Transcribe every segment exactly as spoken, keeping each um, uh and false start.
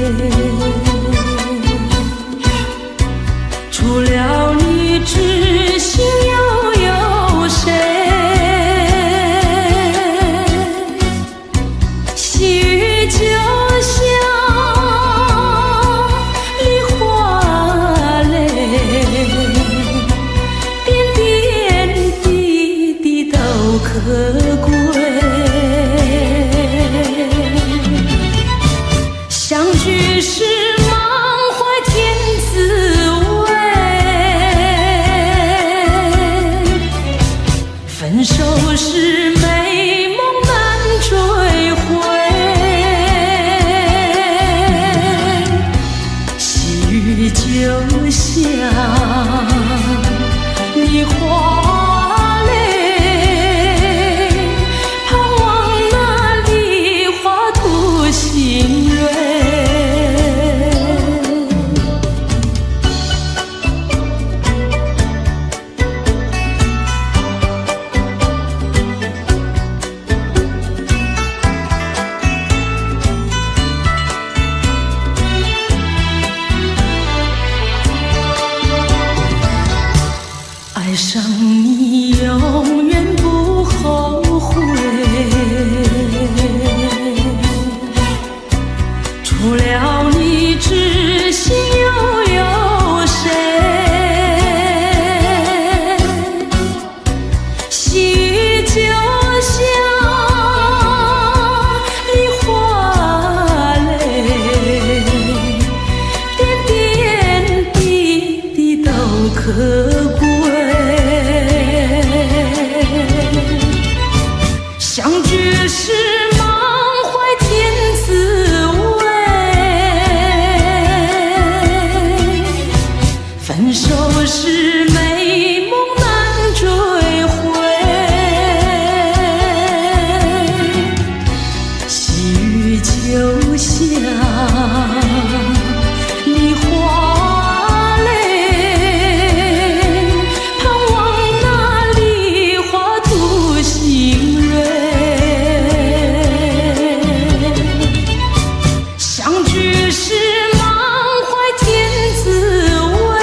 除了你，知心又有谁？细雨就像梨花泪，点点滴滴都可贵。相聚时满怀甜滋味，分手时美梦难追回。细雨就像梨花泪，盼望那梨花吐新蕊。爱上你永远不后悔，除了你，知心又有谁？细雨就像梨花泪，点点滴滴都可贵。相聚时满怀甜滋味，分手时美梦难追回。细雨就像梨花泪，盼望那梨花吐新蕊。相聚时满怀甜滋味，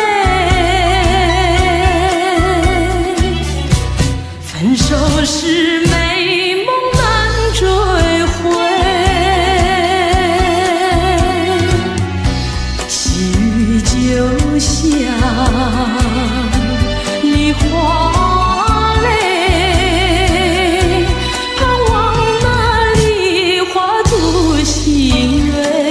分手时美梦难追回。细雨就像梨花泪，盼望那梨花吐新蕊。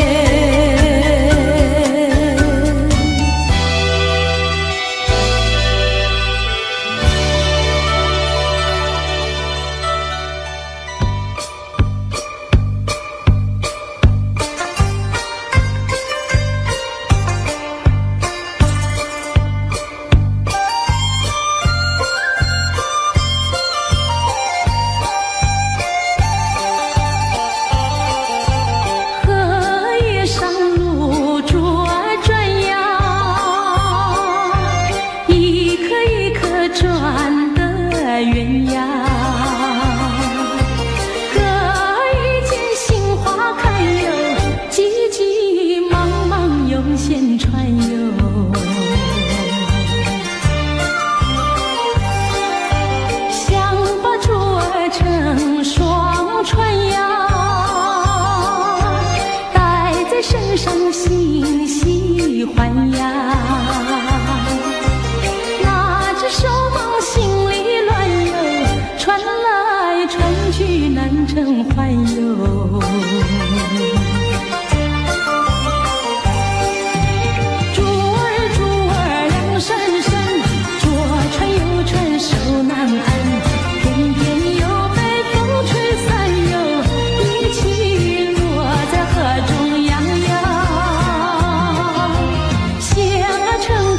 转的鸳鸯，可遇见杏花开哟，急急忙忙用线穿哟。想把珠儿成双串呀，戴在身上细细环呀。手忙心里乱哟，传来传去难成还哟。珠儿珠儿亮闪闪，左穿右穿手难安，偏偏又被风吹散哟，一起落在河中央呀。线儿成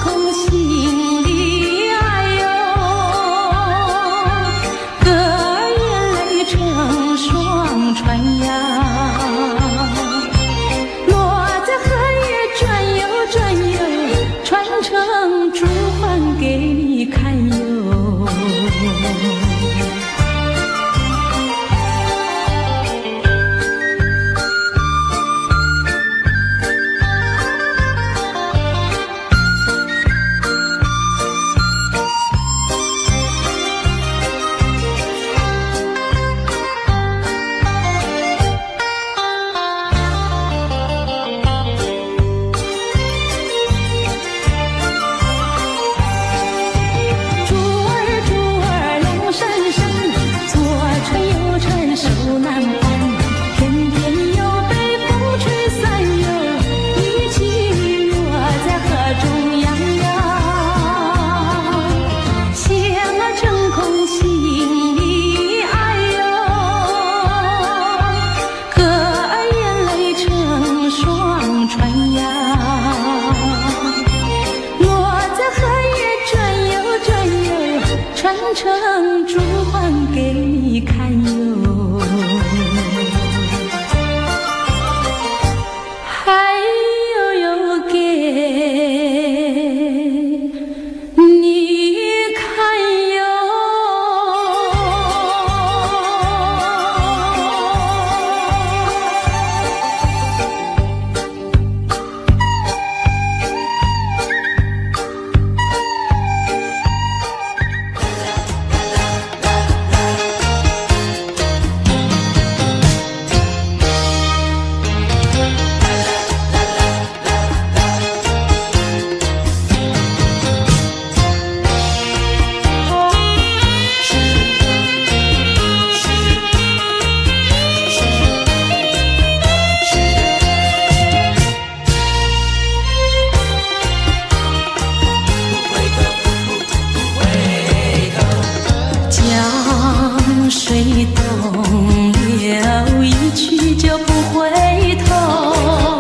成珠还给你看哟，还有有给你看哟。水东流，一去就不回头。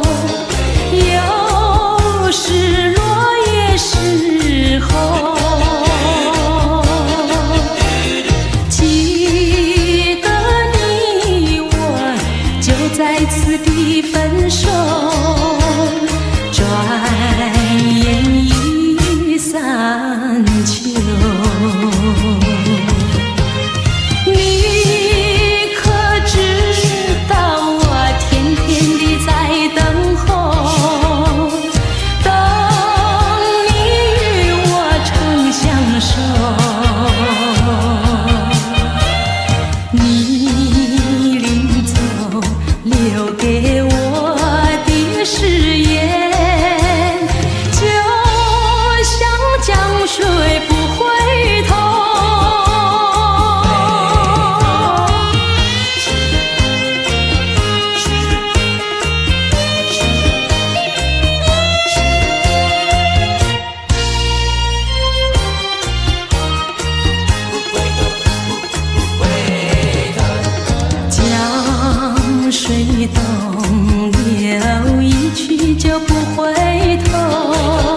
有时落叶时候，记得你我就在此地分手，转眼已三秋。水东流，一去就不回头。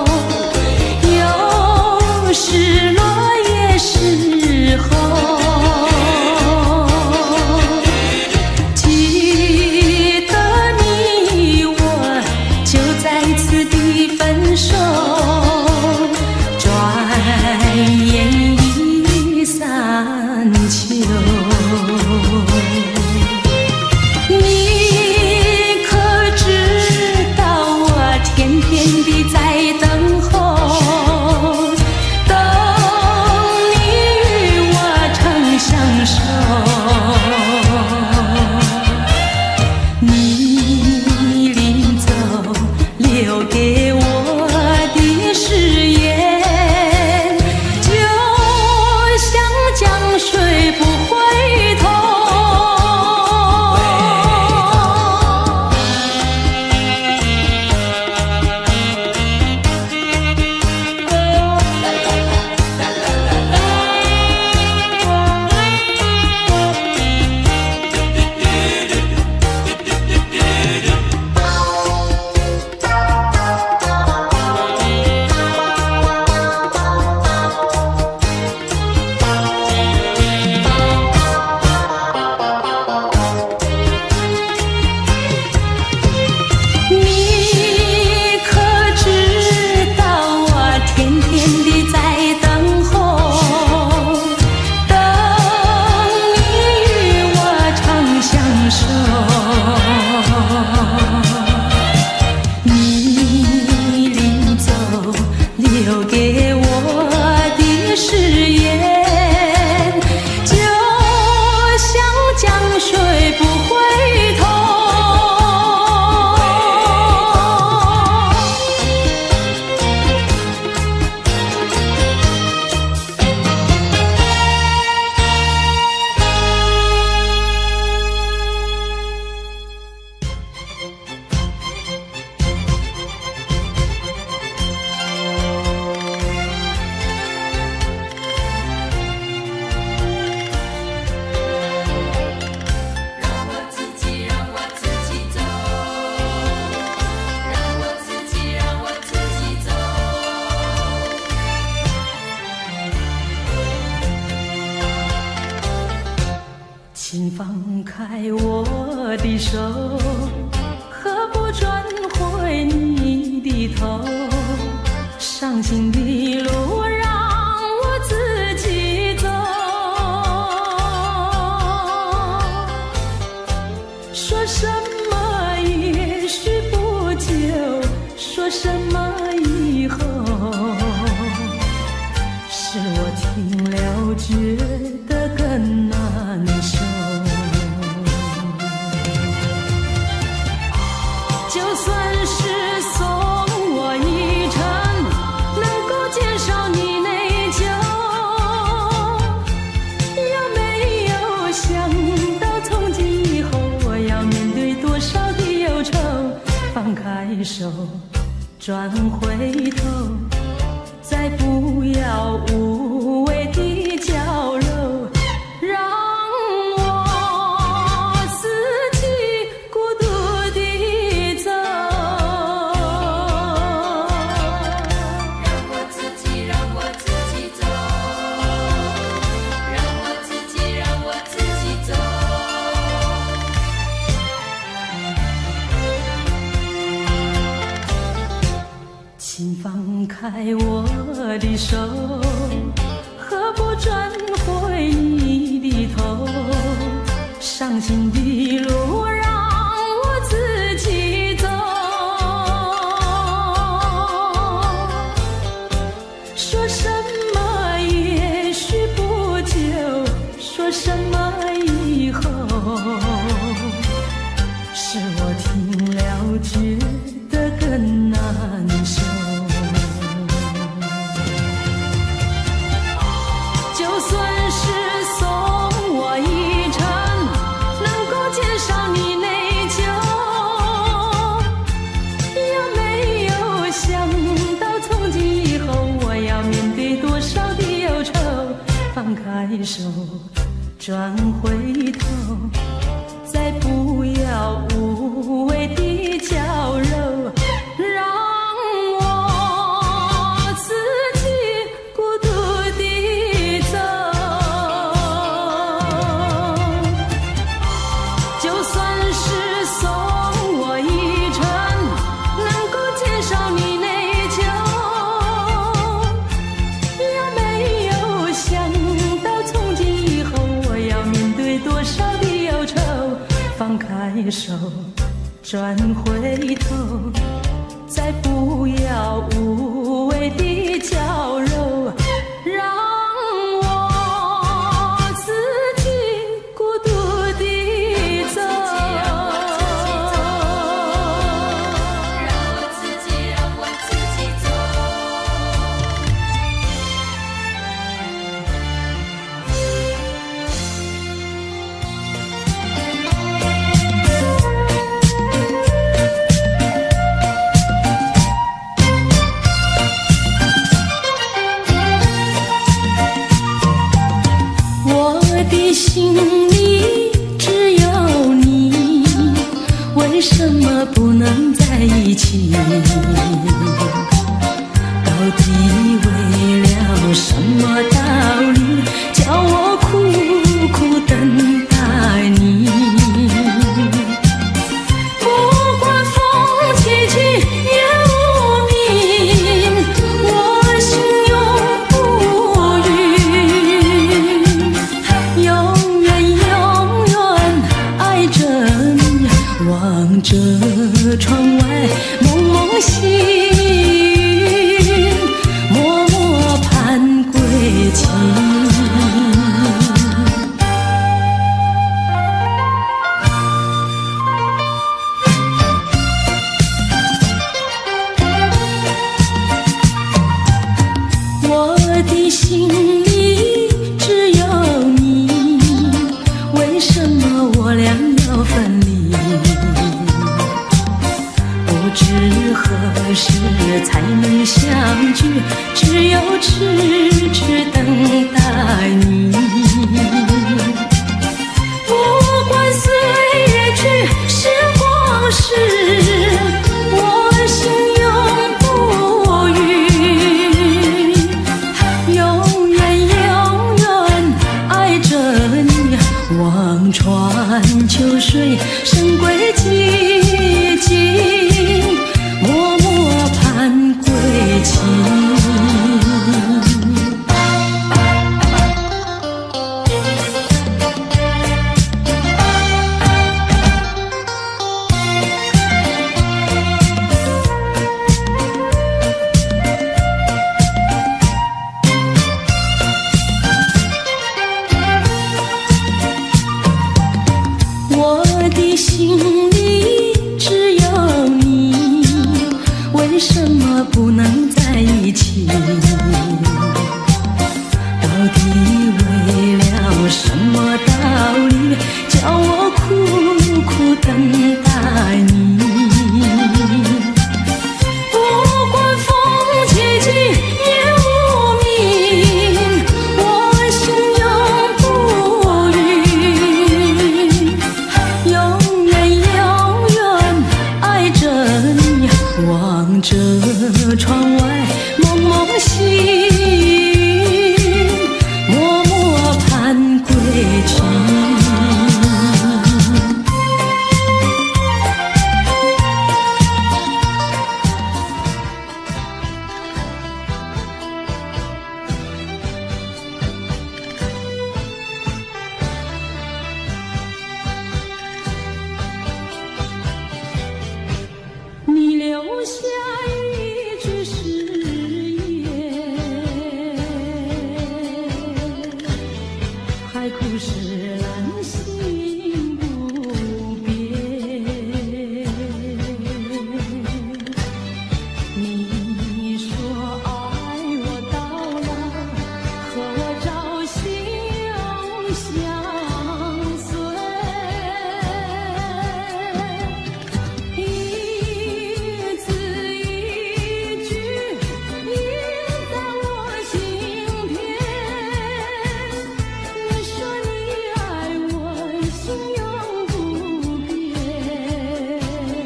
有时落叶时候，记得你我就在此地分手，转眼已三秋。你可知的手，何不转回你的头？伤心的路让我自己走。说什么也许不久，说什么以后，是我听了觉得更难受。就算是送我一程，能够减少你内疚，有没有想到从今以后我要面对多少的忧愁？放开手，转回头，再不要无谓的交流，让我自己孤独地走。 让我自己，让我自己走，让我自己，让我自己走。 请放开我的手，何不转回你的头？伤心的路让我自己走。说什么也许不久，说什么以后，是我听了觉得更难受。就算是送我一程，能够减少你内疚，有没有想到从今以后我要面对多少的忧愁？放开手，转回头，再不要无谓的交流，让我自己孤独地走。就算是送我一程，能够减少你内疚，有没有想到从今以后我要面对多少的忧愁？放开手，转回头，再不要无谓的交流，让我自己孤独地走。 让我自己，让我自己走。 我的心里只有你，为什么不能在一起？到底为了什么道理，叫我苦苦等待你？不管风起起也无名，我心永不渝，永远永远爱着你，望着窗外蒙蒙细雨，默默盼归期。我的心里只有你，为什么我俩要分离？不知何时才能相聚，只有痴痴等待你。不管岁月去，时光逝，我心永不渝，永远永远爱着你，望穿秋水，生归寂静，默默盼归期。我的心里只有你，为什么不能在一起？到底为了什么道理，叫我苦苦等待你？不管风起起夜无明，我心永不渝，永远永远爱着你，望着窗外蒙蒙细雨，默默盼归期。你留下一句誓言，海枯石烂心不变。你说爱我到老，合照心相随。一字一句印在我心田。你说你爱我，心永不变。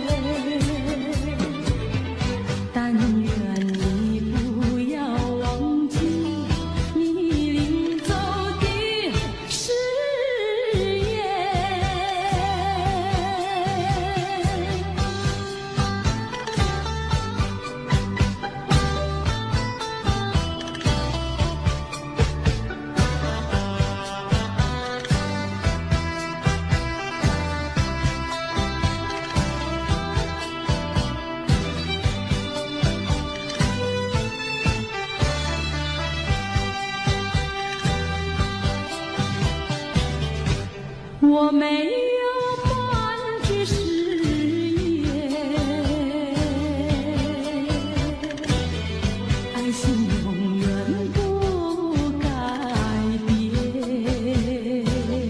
但愿你不要忘记你临走的誓言。我没有半句誓言，爱情永远不改变。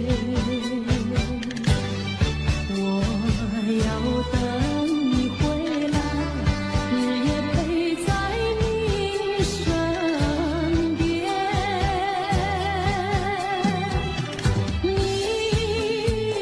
我要等你回来，日夜陪在你身边。你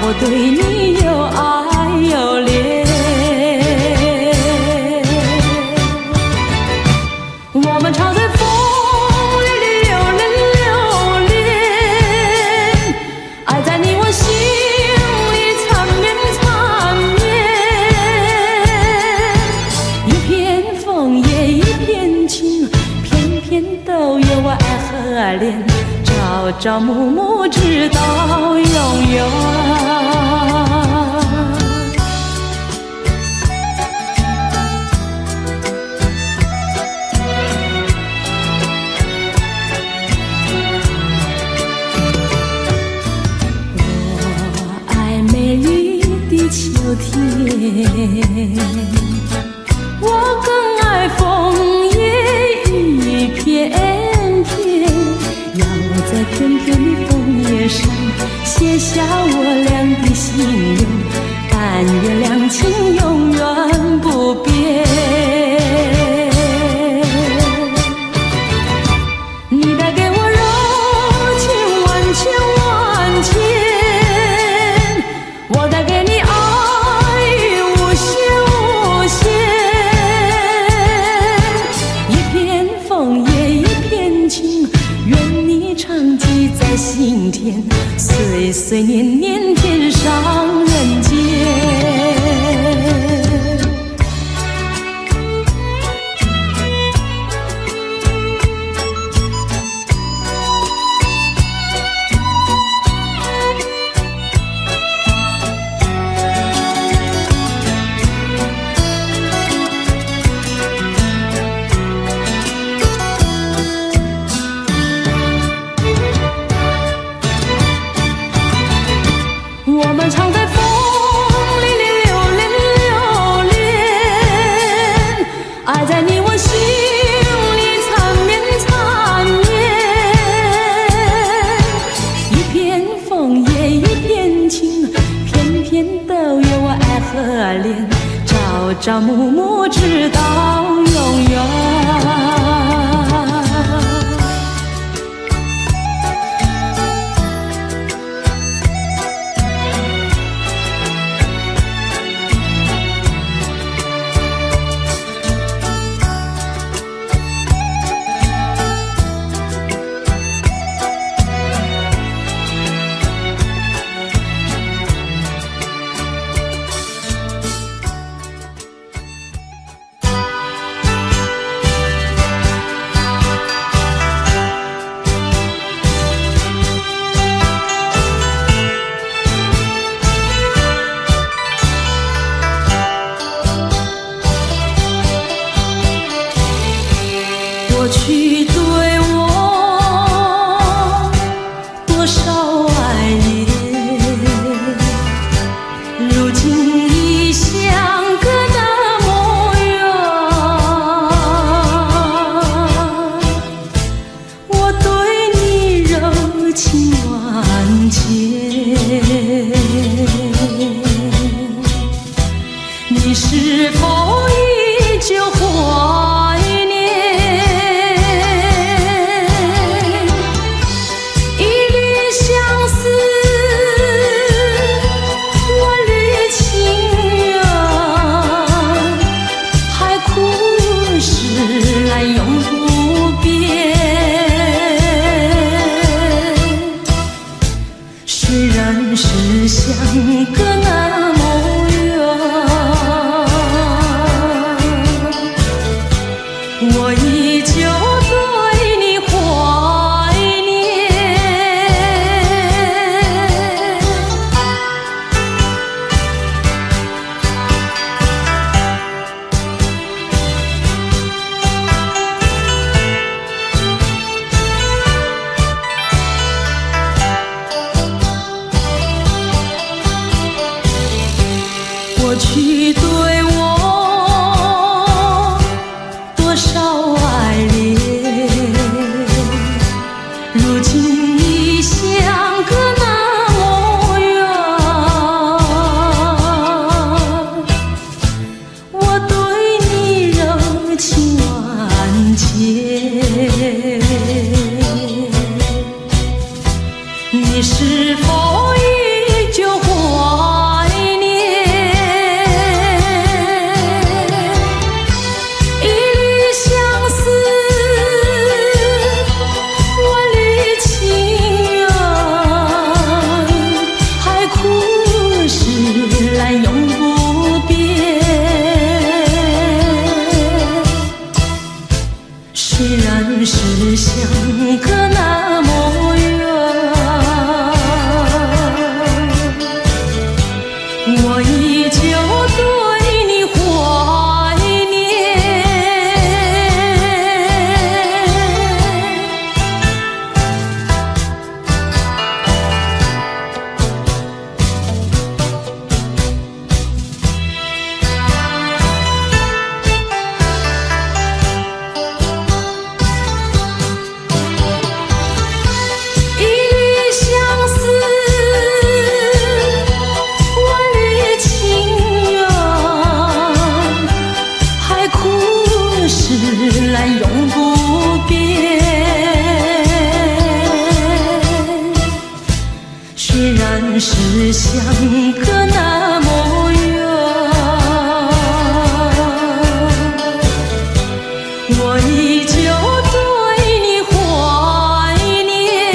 我对你又爱又恋。我们常在风里流连流连，爱在你我心里缠绵缠绵。一片枫叶一片情，片片都有我爱和恋，朝朝暮暮直到永远。秋天，我更爱枫叶一片片，要在片片的枫叶上写下我俩的心愿，但愿两情永远不变。你带给我柔情万千万千，我带给你爱心田，岁岁年年天上人间。我们常在风里流连流连，爱在你我心里缠绵缠绵。一片枫叶一片情，片片都有我爱和恋，朝朝暮暮直到永远。过去对我多少爱恋，如今已相隔那么远。我对你柔情万千，你是否依旧怀念？是相隔那么远，我依旧对你怀念。过去对我多少爱恋，如今已相隔那么远。我对你柔情万千，你是否依旧怀虽然是相隔那么远，我依旧对你怀念。一缕相思，万缕情缘，海枯石烂永不变。虽然是相隔那么远，我依旧对你怀念。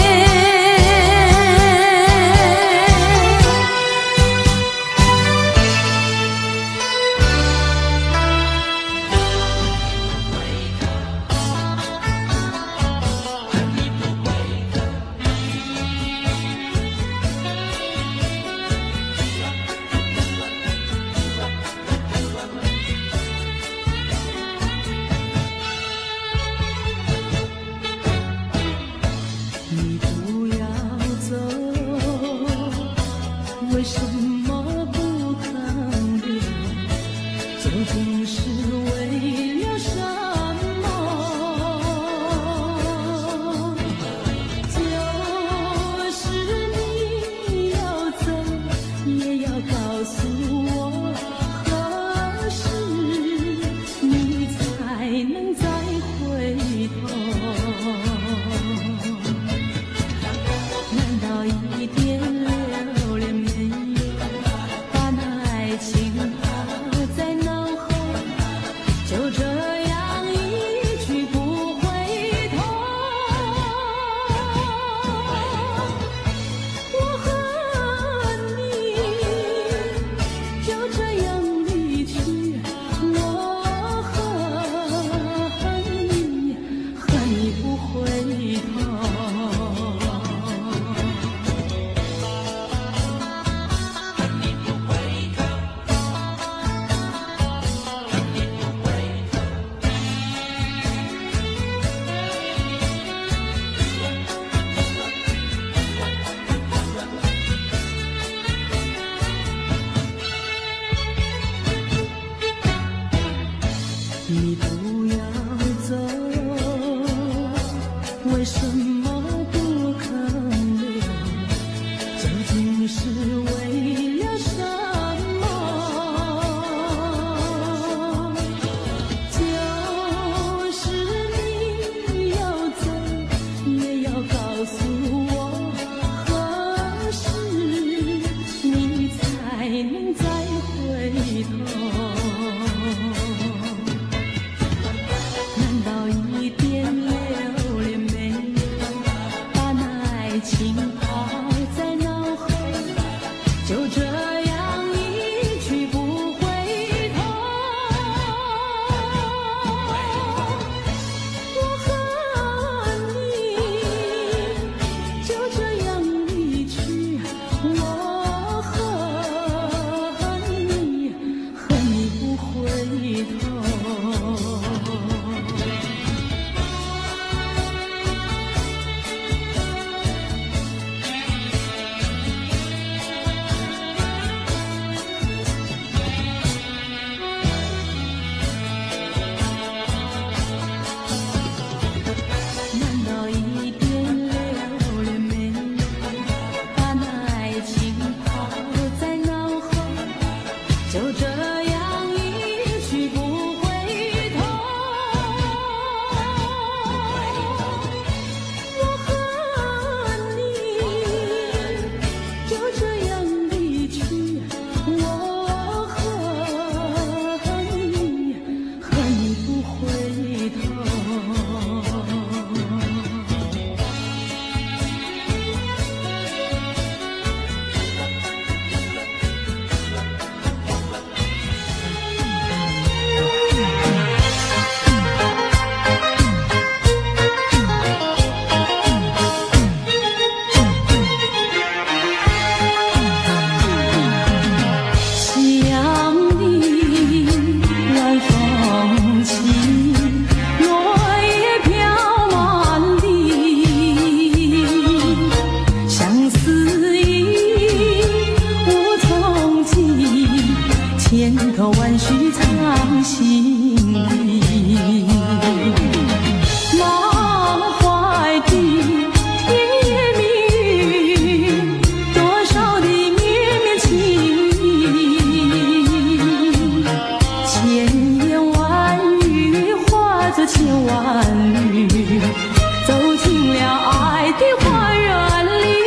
万缕，走进了爱的花园里。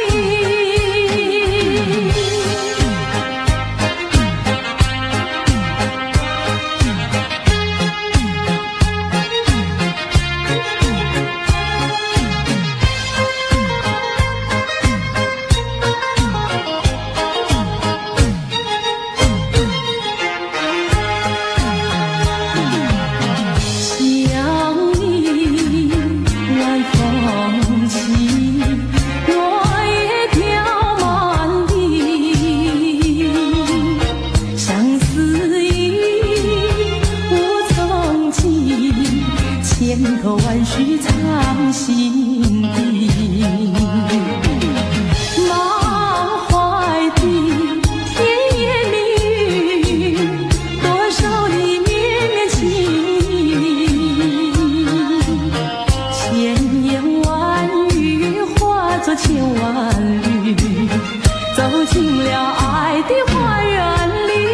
千头万绪藏心底，满怀的甜言蜜语，多少的绵绵情意，千言万语化作千万缕，走进了爱的花园里。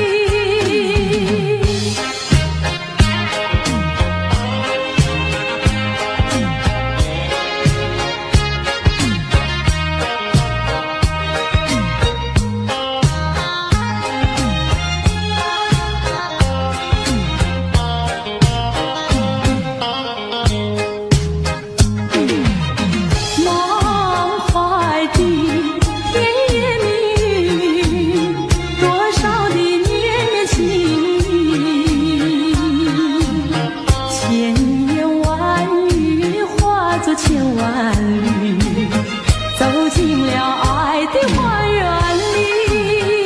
千万缕，走进了爱的花园里。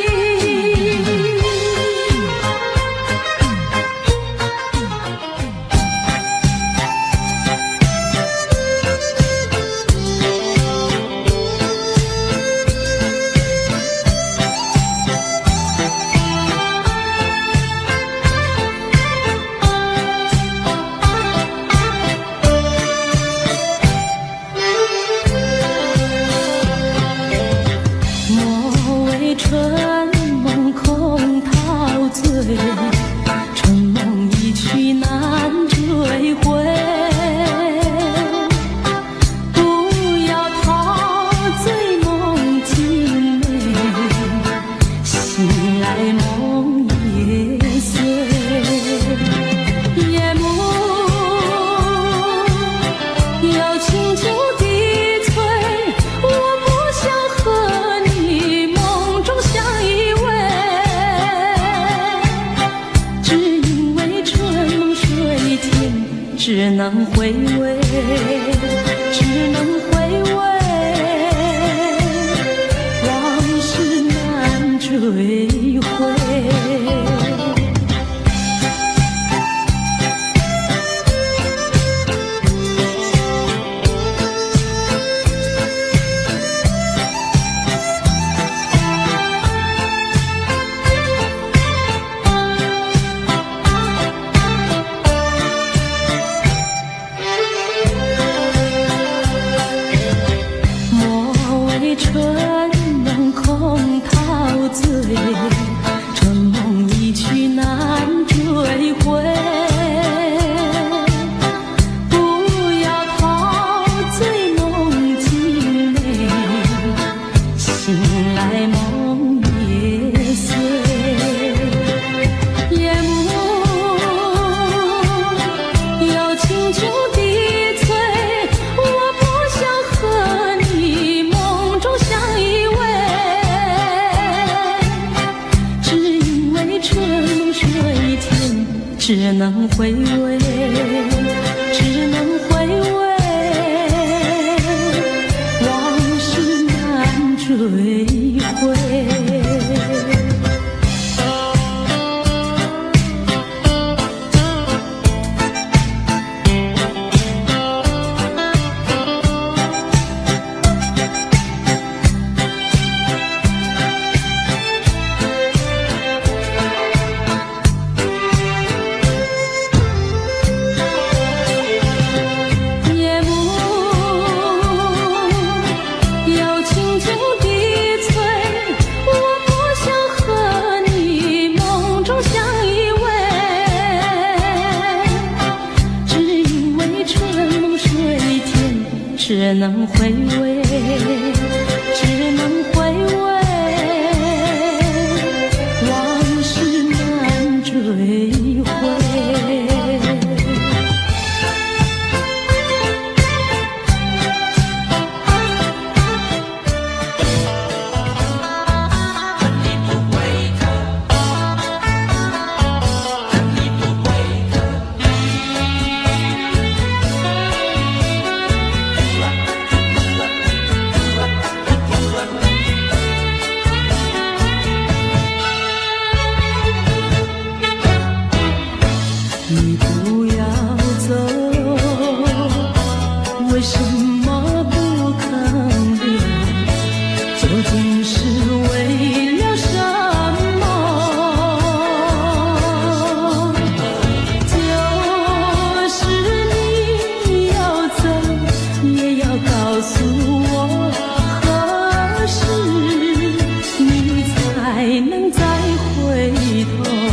春梦空陶醉，春梦一去难追回。不要陶醉梦境美，醒来梦也碎。夜幕要轻轻地催，我不想和你梦中相依偎，只因为春梦水天，只能回味，只能回味，往事难追回。春梦空陶醉，春梦一去难追回。不要陶醉梦境美，醒来梦也碎。夜幕要轻轻地催，我不想和你梦中相依偎，只因为春梦水天，只能回味，只能回味，往事难追回。 只能回味，只能回味，往事难追回。你不要走，为什么不肯留？究竟是为了什么？就是你要走，也要告诉我，何时你才能再回头？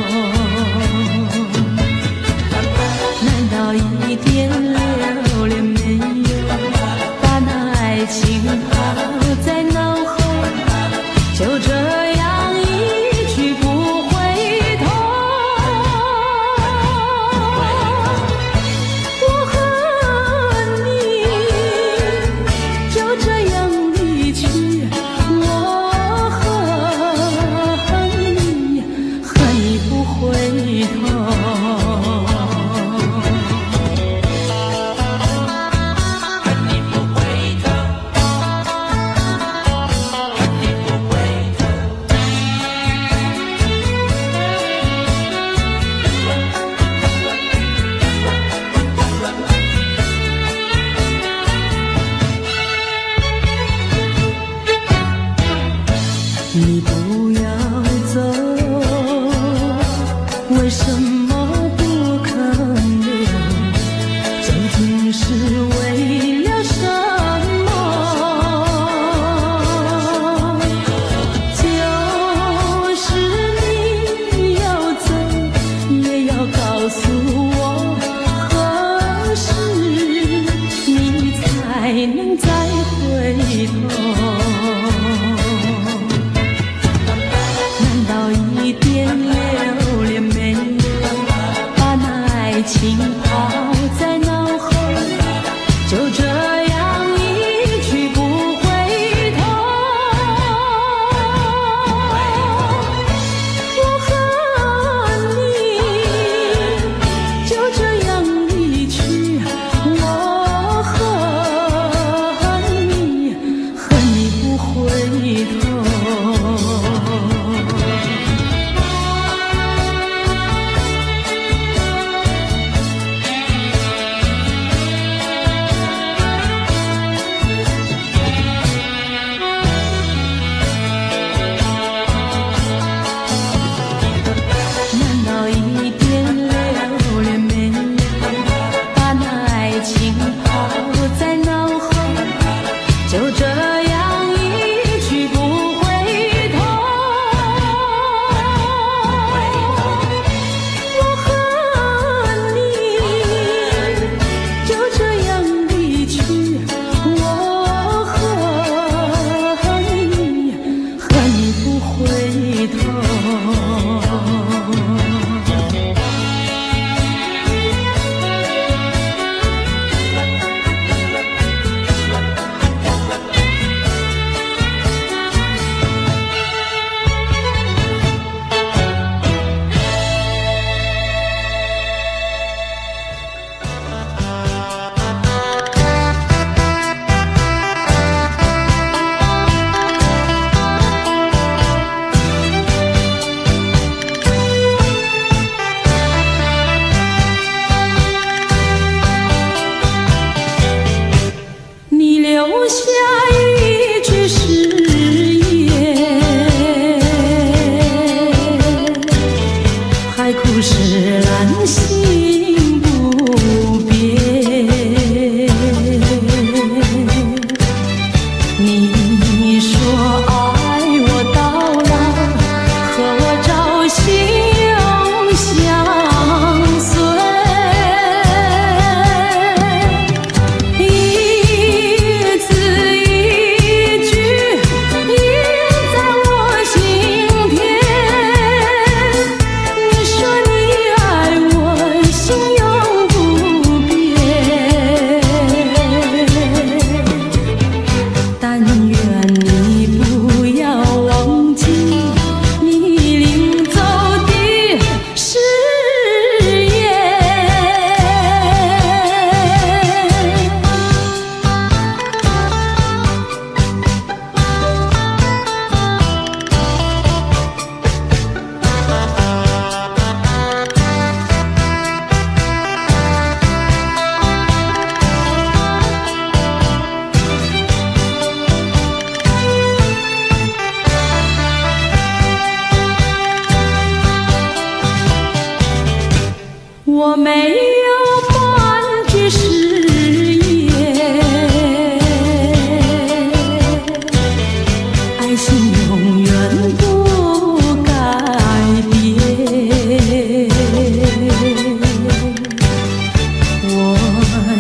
一点留恋没有，把那爱情抛在脑后，就这样一去不回头。我恨你，就这样离去，我恨你，恨你不回头。你不要走，为什么不肯留？究竟是为了什么？就是你要走，也要告诉我，何时你才能再回头？一点留恋没有，把那爱情抛在脑后，就这样一去不回头。我恨你，就这样离去，我恨你，恨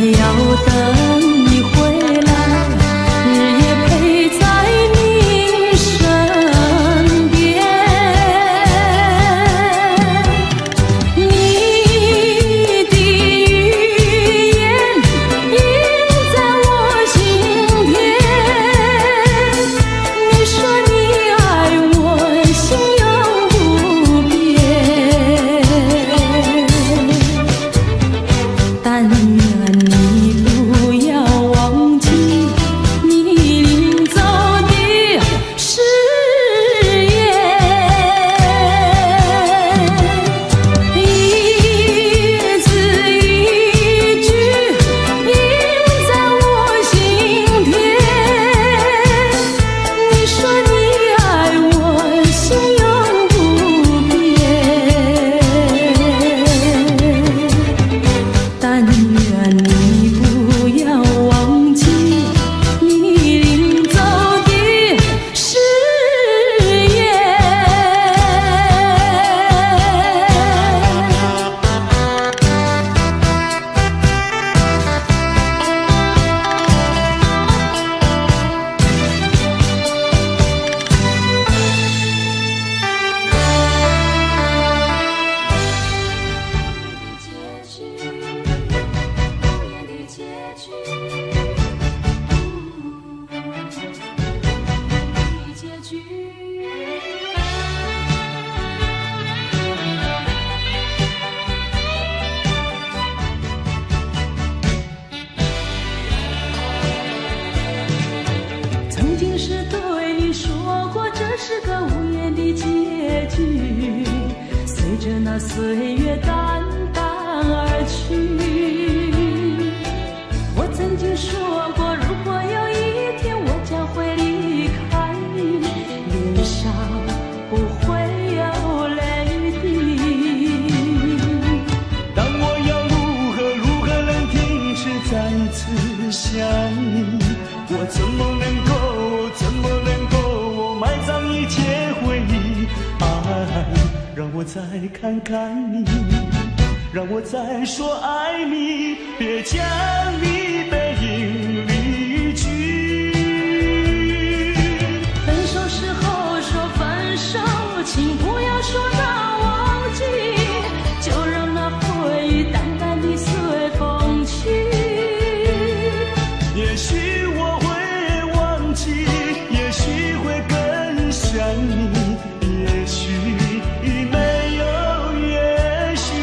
要等你回来，日夜陪在你身边。你的语言印在我心田，你说你爱我，心永不变。但愿你不要忘记你临走的誓言，一字一句印在我心田。你说你爱我，心永不变。但愿你不要忘记你临走的誓言。曾经是对你说过，这是个无言的结局，随着那岁月淡淡而去。我曾经说过，如果有一天我将会离开你，脸上不会有泪滴。 但我要如何如何能停止再次想你？我怎么能够怎么能够埋葬一切回忆？爱，让我再看看你，让我再说爱你，别将你背影离去。 分手时候说分手，请不要说那忘记，就让那回忆淡淡地随风去。 也许我会忘记，也许会更想你，也许没有也许。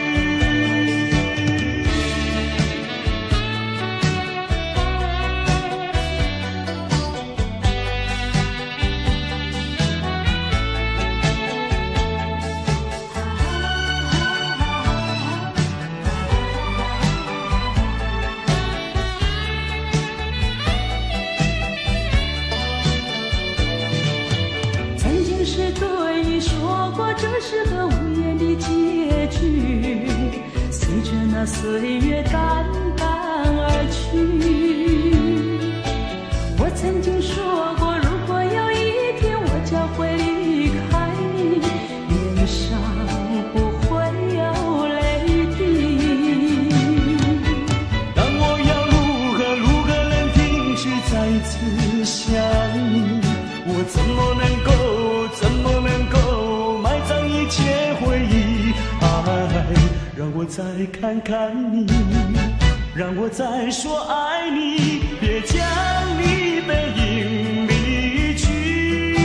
曾经是对你说过，这是个无言的结局，随着那岁月淡淡而去。我曾经说过，如果有一天我将会离开你，脸上不会有泪滴。 但我要如何如何能停止再次想你？我怎么能够怎么能够埋葬一切回忆？爱，让我再看看你，让我再说爱你，别将你背影离去。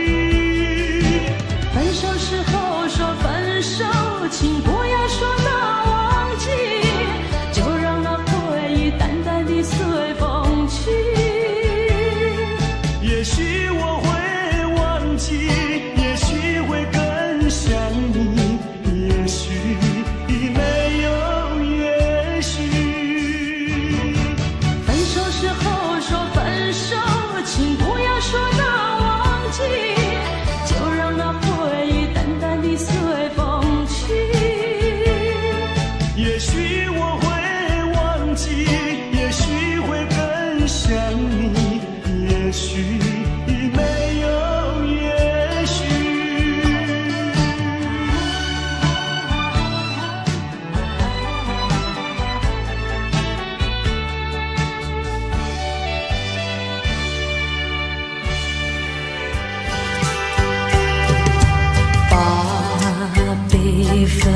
分手时候说分手，请不要说那忘记，就让那回忆淡淡地随风去。 也许我会忘记，也许会更想你，也许没有也许。 分手时候说分手，请不要说那忘记，就让那回忆淡淡地随风去。 也许我会忘记，也许会更想你，也许没有也许。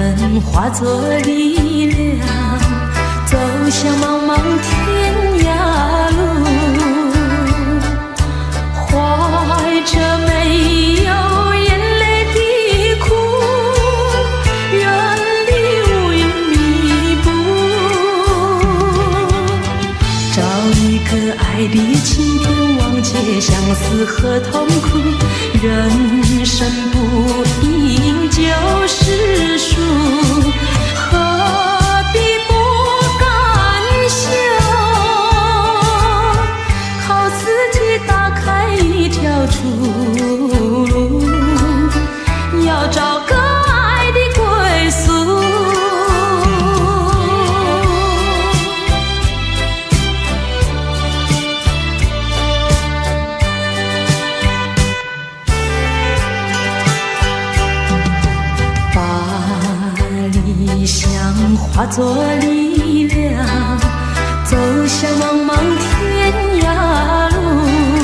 分化作力量，走向茫茫天涯路。怀着没有眼泪的苦，远离乌云密布，找一个爱的晴天，忘记相思和痛苦。人生不应救世书，何必不甘休？靠自己打开一条出路，要找个爱的归宿。理想化作力量，走向茫茫天涯路。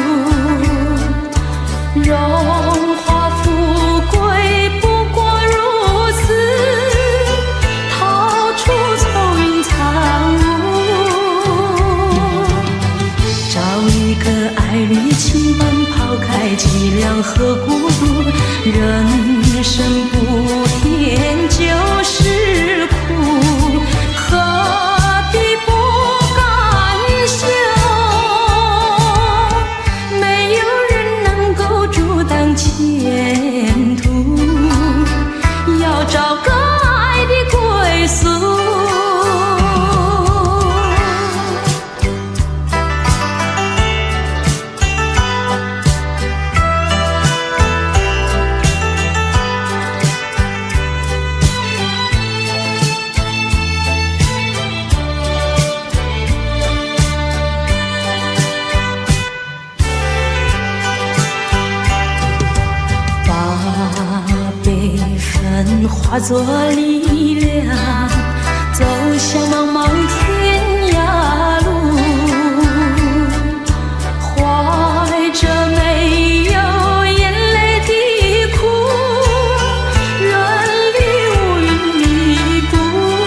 荣华富贵不过如此，逃出愁云惨雾。找一个爱侣倾伴，抛开凄凉和孤独。人生不言旧世苦，何必不甘休？没有人能够阻挡前途，要找个爱的归宿。化作力量，走向茫茫天涯路。怀着没有眼泪的苦，远离乌云密布，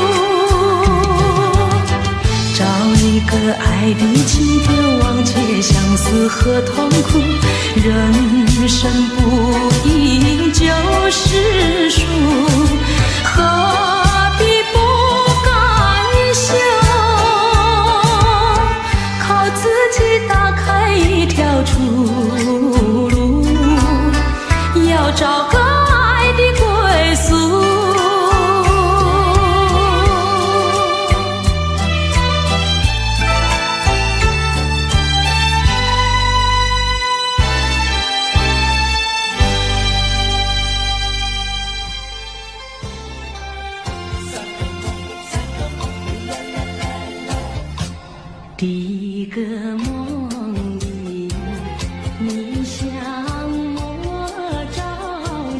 找一个爱的晴天，忘却相思和痛苦。人生不应旧世书，何必不甘休？靠自己打开一条出路，要找个爱的归宿。第一个梦里，你向我照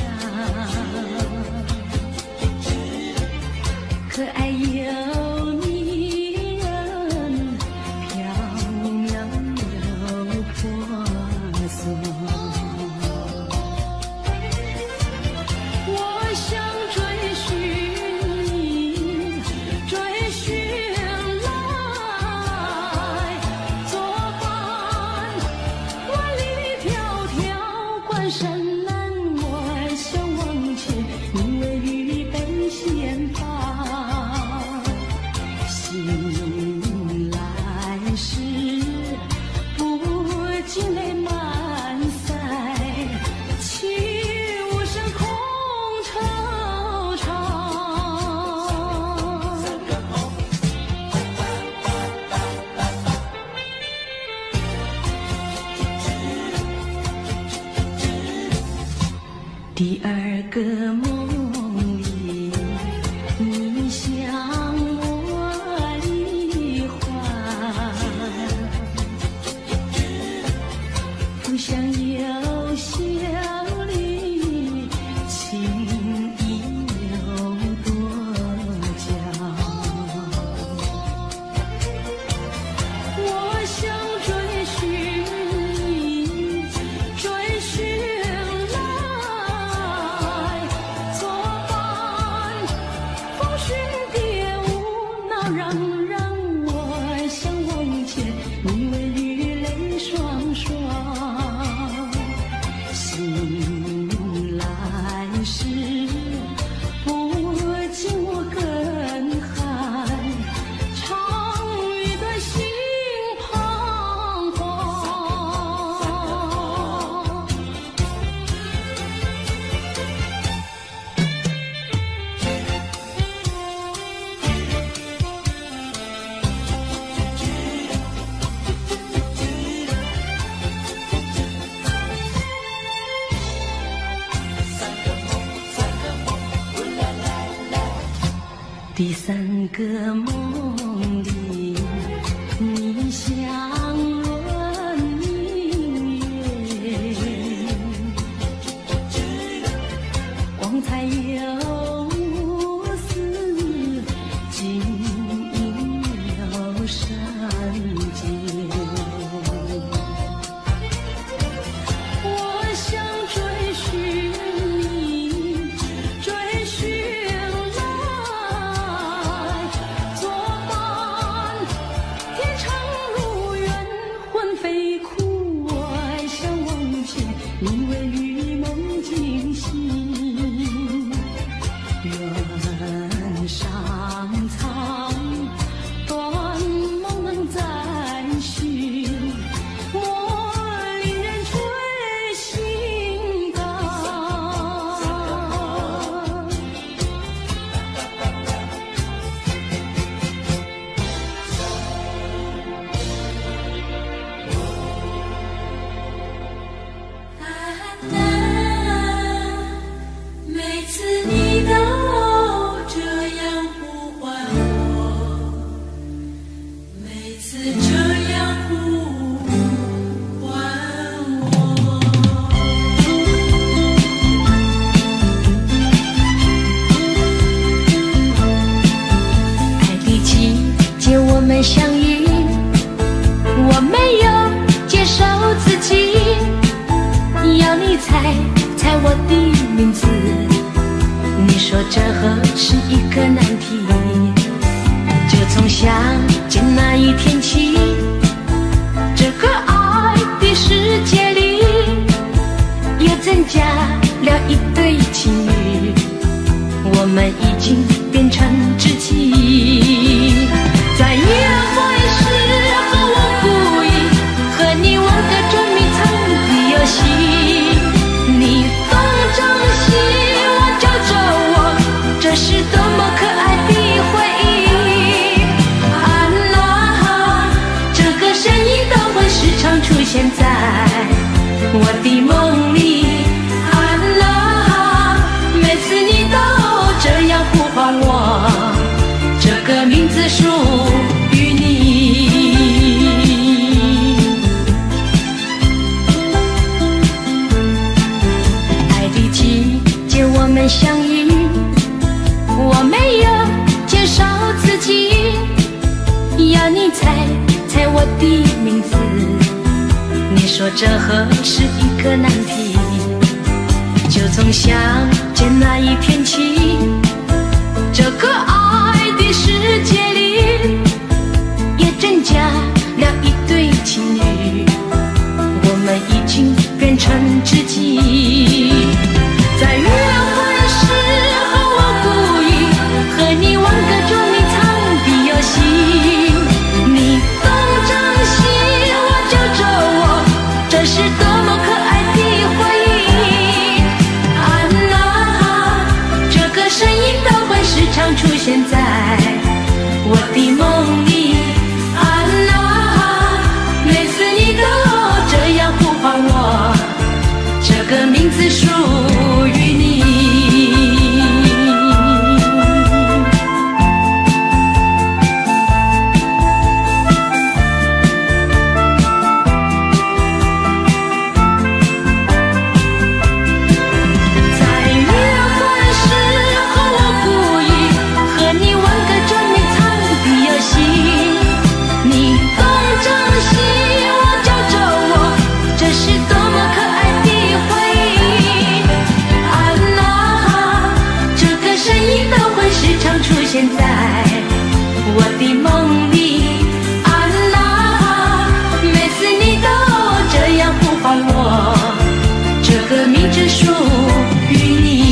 相，可爱又迷人，飘渺又婆娑。我想追寻你，追寻山南我想往前，因为预备先发。醒来时不禁泪满腮，泣无声空惆怅。第二个梦里，你向我梨花，不想有笑里，情意有多娇。我想追寻你，追寻来。 此这样呼唤我。 在第几节我们相遇，我没有接受自己，要你猜猜我的名字。你说这何是一个难题，就从相见那一天起，这个爱的世界里又增加了一对情侣，我们已经变成知己。在约会时和我故意和你玩个捉迷藏的游戏，你东张西望找着我，这是多么可爱的回忆。啊啦，这个声音都会时常出现在我的梦里。啊啦，每次你都这样呼唤我，这个名字属于你。爱的季节我们相遇，我没有介绍自己，要你猜猜我的名字。你说这何是一个难题，就从相见那一天起，这个爱的世界里也增加了一对情侣，我们已经变成知己。在约会时和我故意和你玩个捉迷藏的游戏，你东张西望找着我，这是多么可爱的回忆。啊啦，这个声音都会时常出现在我的梦里。啊啦，每次你都这样呼唤我，这个名字属于你。在约会时和我故意和你玩个捉迷藏的游戏，你东张西望找着我，这是多么可爱的回忆。啊啦，这个声音都会时常出现在我的梦里。啊啦，每次你都这样呼唤我，这个名字属于你。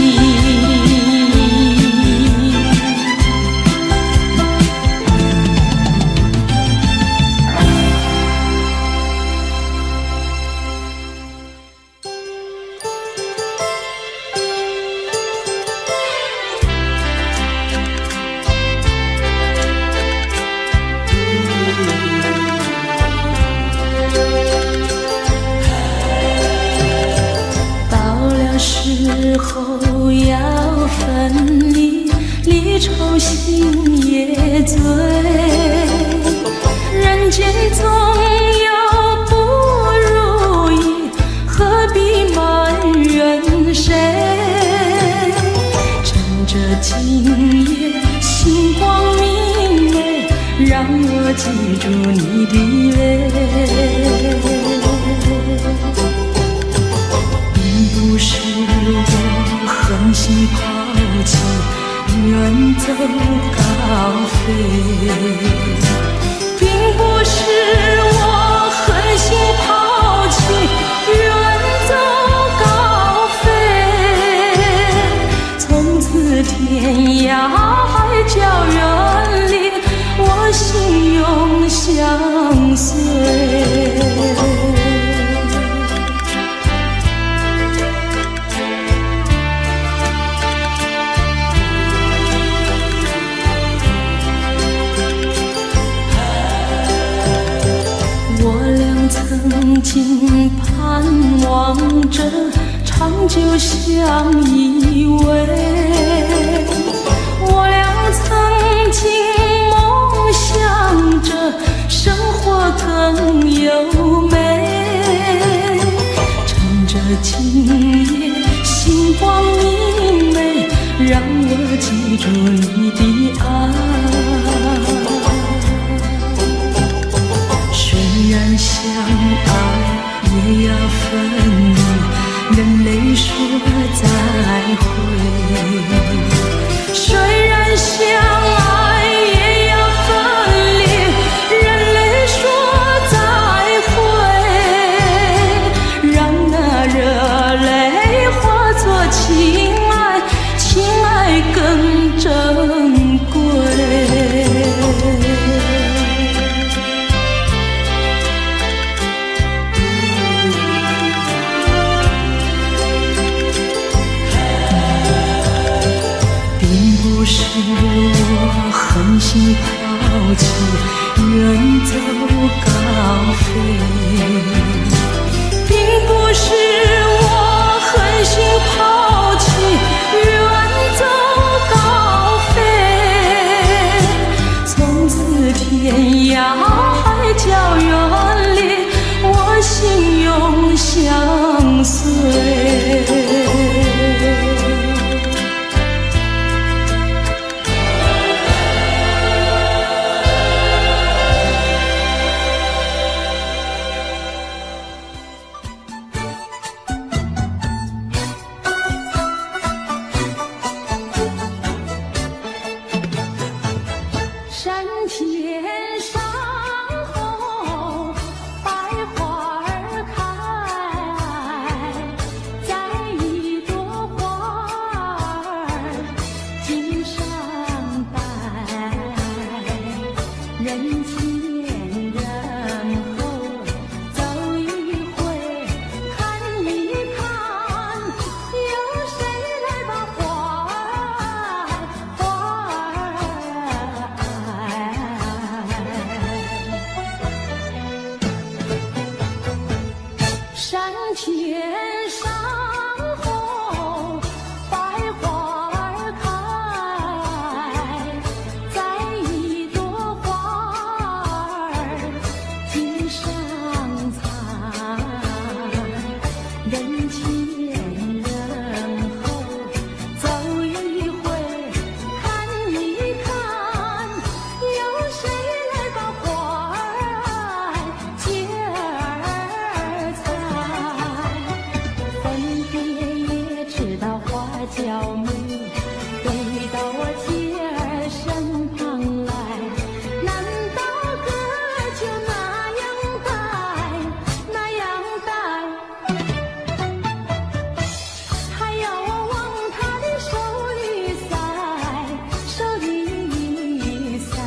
到了时候要分离，离愁心也醉，人间总有不如意，何必埋怨谁？趁着今夜星光明媚，让我记住你的泪。并不是我狠心抛弃，远走高飞，并不是我狠心抛弃，远走高飞。从此天涯海角远离，我心永相随。曾经盼望着长久相依偎，我俩曾经梦想着今夜星光明媚，让我记住你的爱。虽然相爱也要分离，人类说再会。虽然相爱也要分离，人类说再会。让那热泪化作情爱，情爱更珍贵。不是我狠心抛弃，远走高飞，并不是我狠心抛弃，远走高飞。从此天涯海角远离，我心永相随。山前山后百花儿开，在一朵花儿襟上戴。人前人后走一回，看一看，有谁来把花儿爱，花儿爱。山前山后百花儿开，在一朵花儿襟上采。人前人后走一回，看一看，有谁来把花儿爱，结儿采。分别也知道花娇美，飞到我姐儿身旁来。难道歌就那样带，那样带？还要我往她的手里塞，手里塞。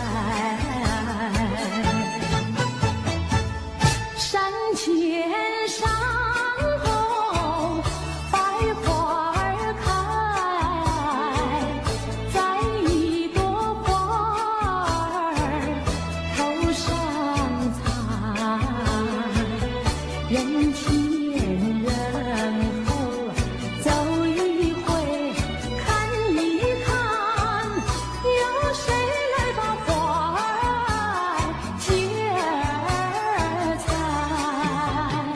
山前山后百花儿开，在一朵花儿头上采。人前人后走一回，看一看，有谁来把花儿爱，结儿采。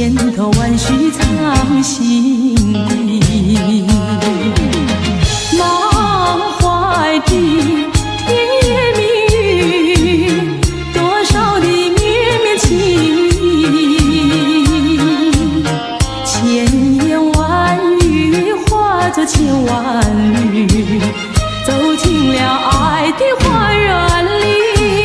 千头万绪藏心底。满怀的甜言蜜语，多少的绵绵情意，千言万语化作千万缕，走进了爱的花园里。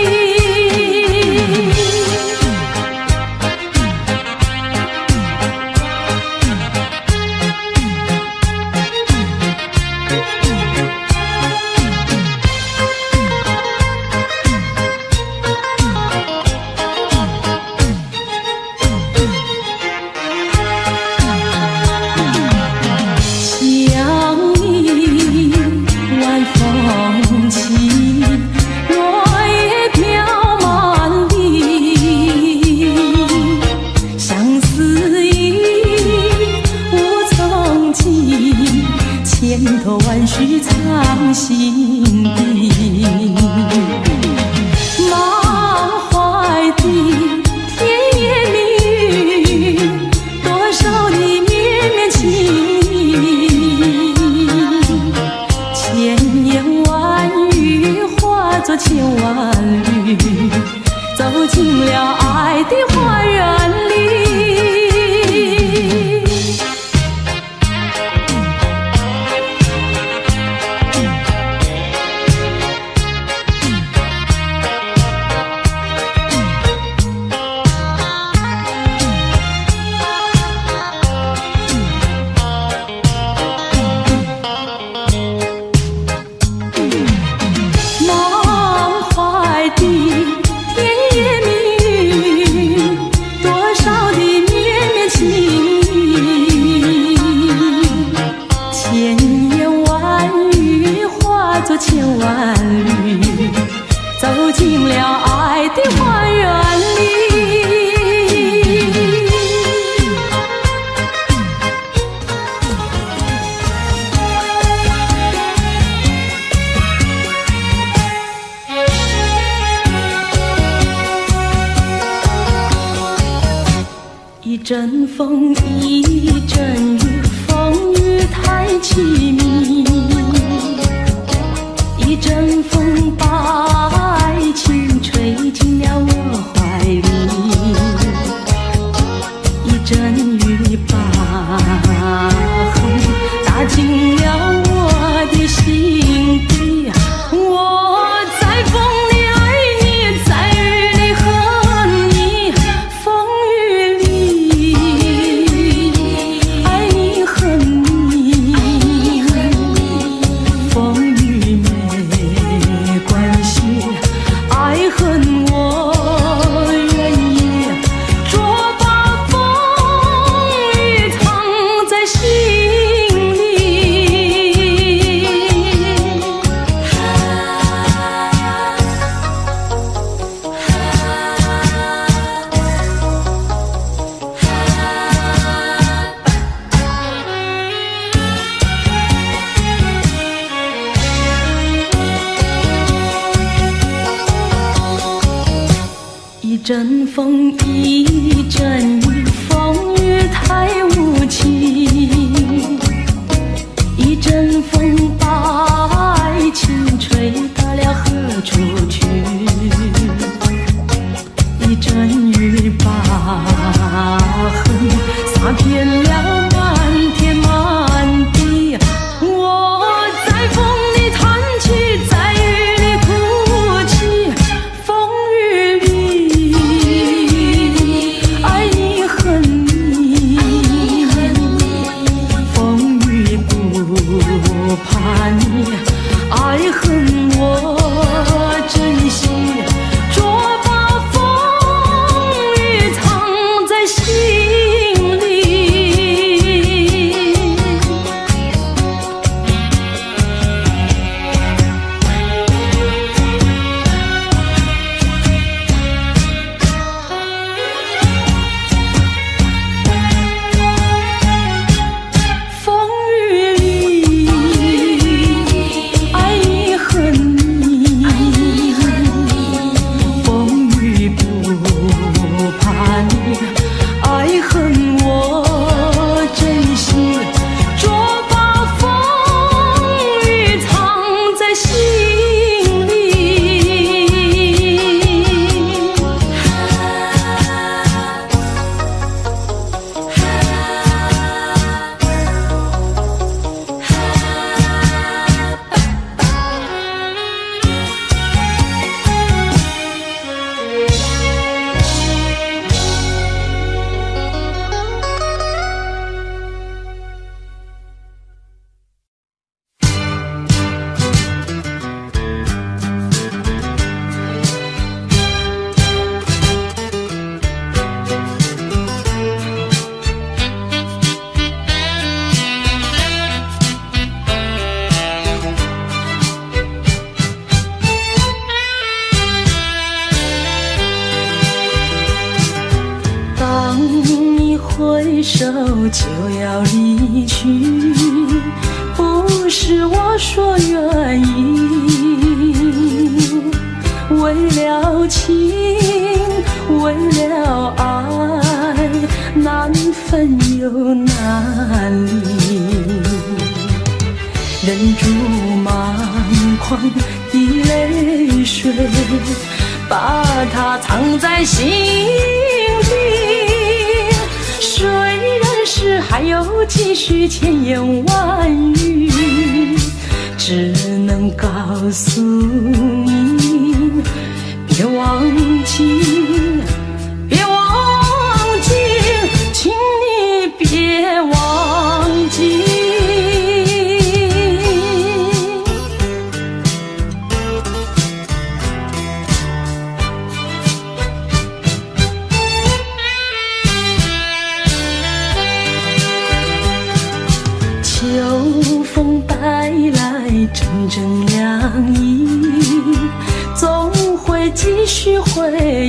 千头万绪藏心底，满怀的甜言蜜语，多少的绵绵情意，千言万语化作千万缕，走进了爱的花园里。千万缕，走进了爱的花园里。一阵风，一阵雨，风雨太凄迷。一阵风把爱情吹进了我怀里，一阵雨把恨打进了我的心底。我在风里爱你，在雨里恨你，风雨里爱你恨你，风雨没关系，爱回首就要离去，不是我说愿意。为了情，为了爱，难分又难离。忍住满眶的泪水，把它藏在心底。虽然是还有几许千言万语，只能告诉你，别忘记，别忘记，请你别忘记。秋风带来阵阵凉意，总会继续回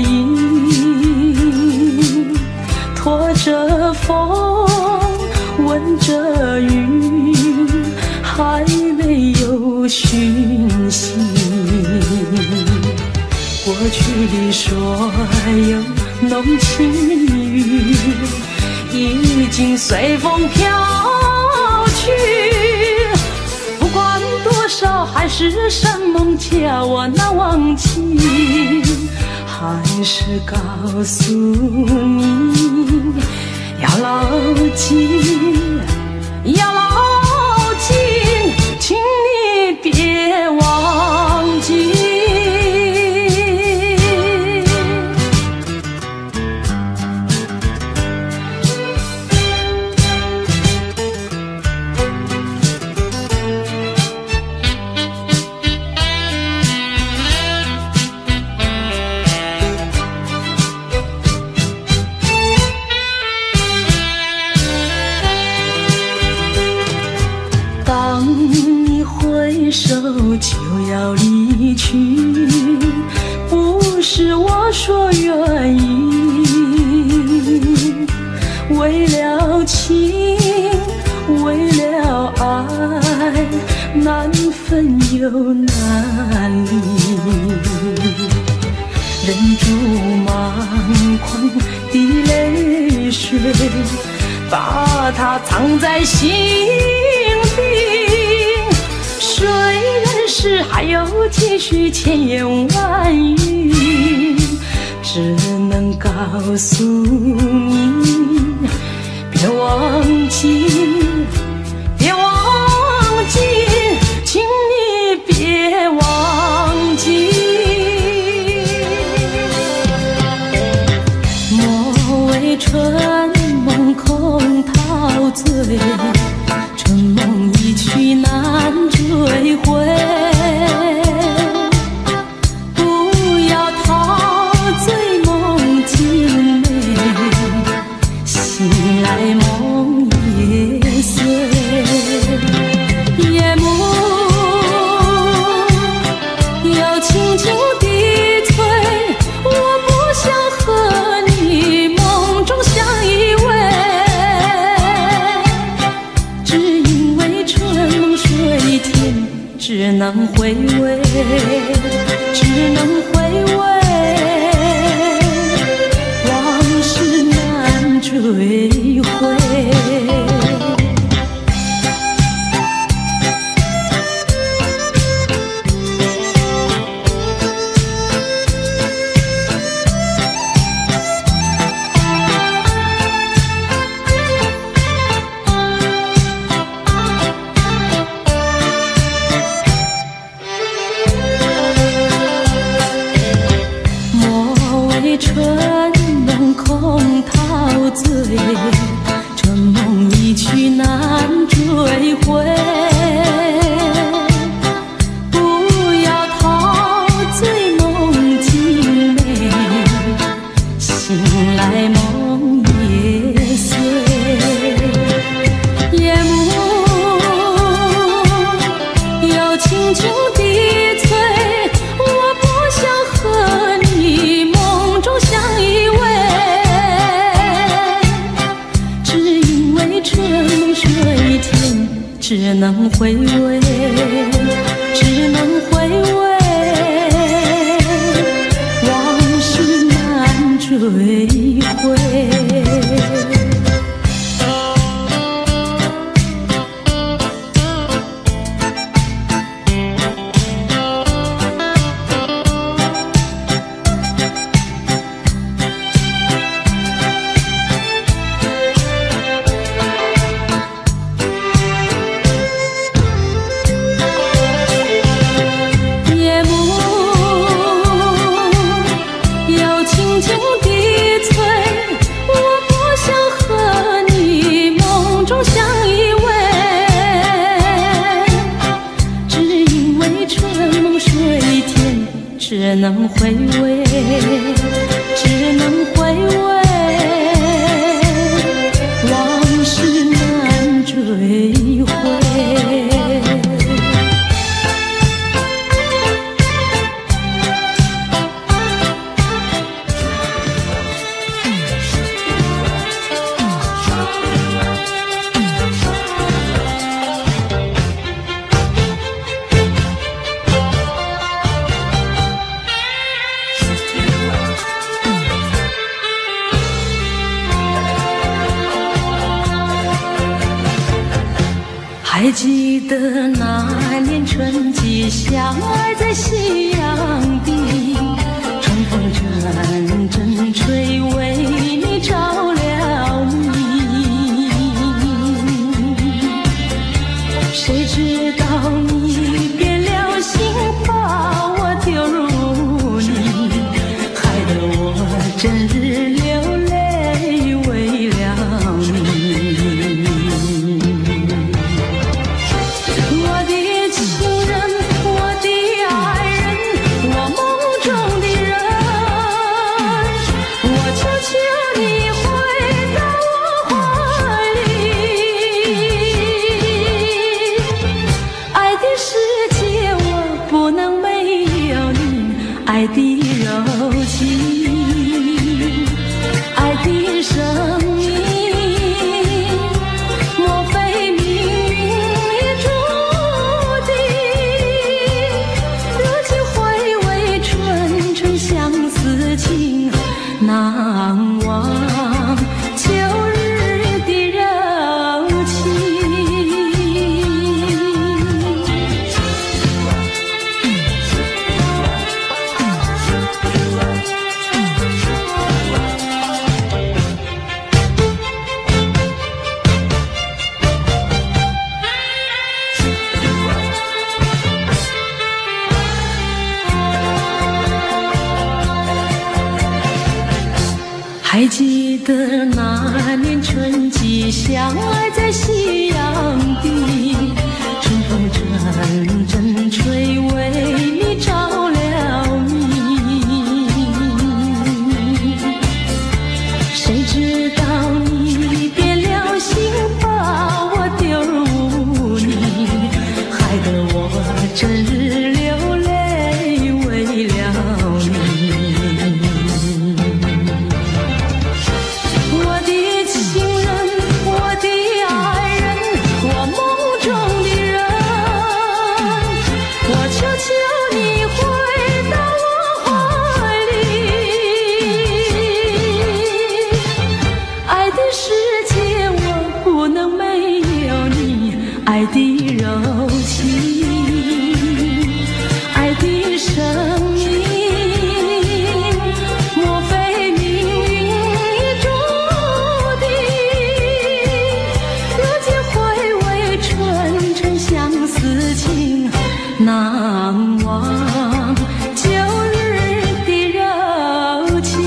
忆。拖着风，闻着雨，还没有讯息。过去的所有浓情蜜语，已经随风飘去。不管多少海誓山盟，叫我难忘记。还是告诉你，要牢记，要牢记，请你别忘记。当你回首就要离去，不是我说愿意。为了情，为了爱，难分又难离。忍住满眶的泪水，把它藏在心底。虽然是还有几许千言万语，只能告诉你，别忘记，别忘记，请你别忘记。莫为春梦空陶醉，春梦一去难追回。不要陶醉梦境美，醒来梦也碎。夜幕又轻轻地催，我不想和你梦中相依偎。只因为春梦水天，只能回味，只能回味，往事难追回。春梦空陶醉，春为春梦水天，只能回味，只能回味，往事难追回。只能回味，只能回味，往事难追回。还记得那年春季相爱在夕阳地，春风阵阵吹，为你着了迷。谁知道你变了心，把我丢入泥，害得我整日流泪为了你。爱的柔情，爱的生命，莫非命运已注定？如今回味纯纯相思情，难忘旧日的柔情。还记得那年春季相爱在夕阳地，春风阵阵吹，为你着了迷。谁知道你变了心，把我丢入泥，害得我整日流泪为了你。爱的柔情，爱的生命，莫非命运已注定？如今回味纯纯相思情，难忘旧日的柔情。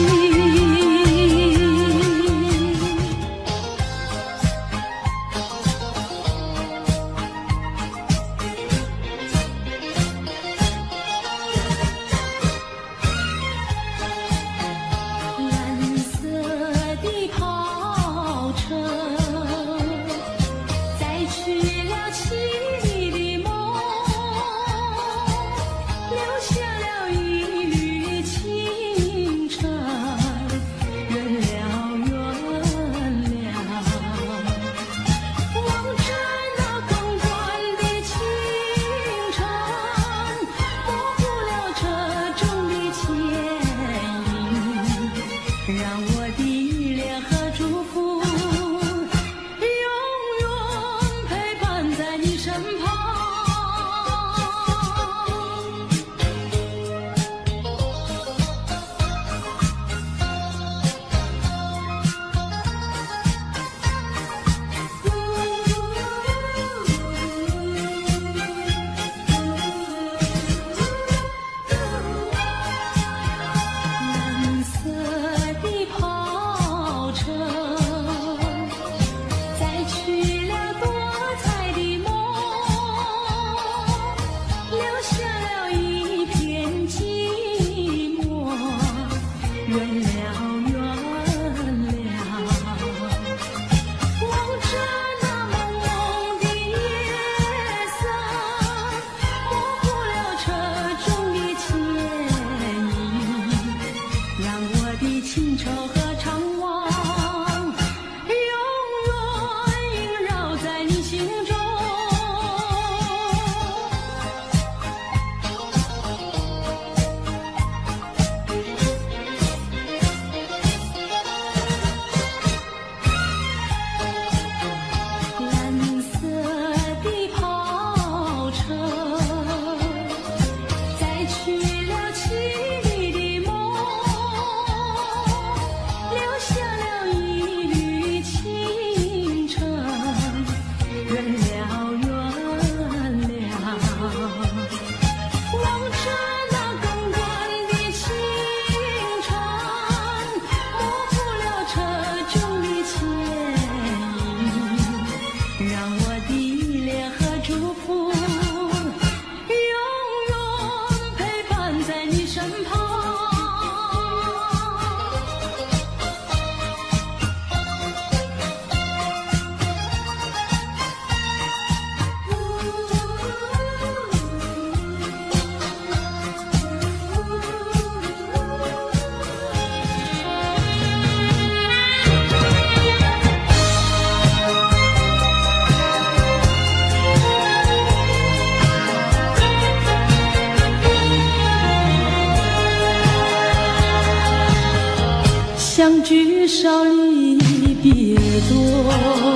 相聚少离别多，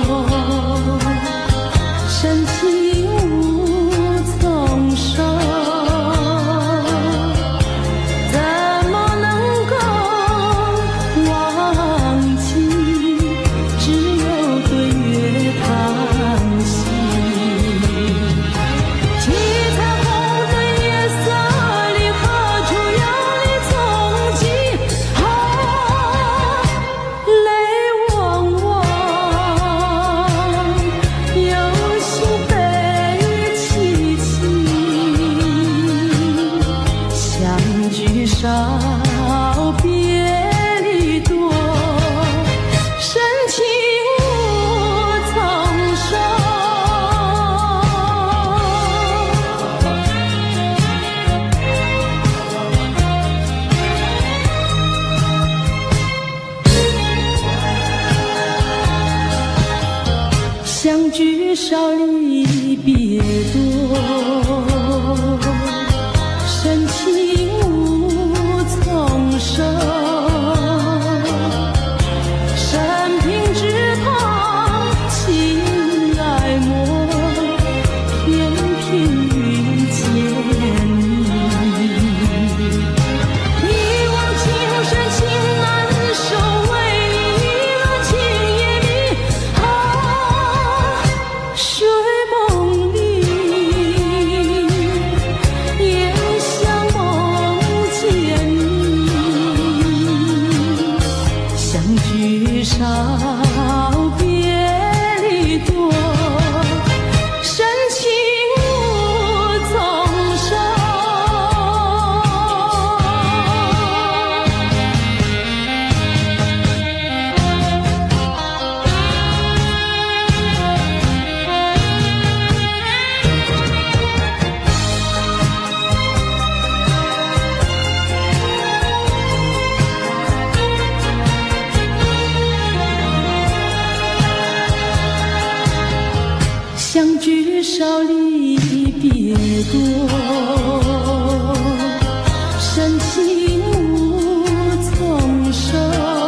深情无从说，怎么能够忘记？只有对月叹息。七彩虹的夜色里，何处有你踪迹？啊，泪汪汪，有心悲戚戚，相聚少，别离多，深情无从说。相聚少离别多，深情无从说。生平只盼情爱莫，偏偏遇见你。一往情深情难收，为你一轮情也迷。啊，睡梦里也想梦见你，相聚少，别离多，深情无从说。相聚少离别多，深情无从说。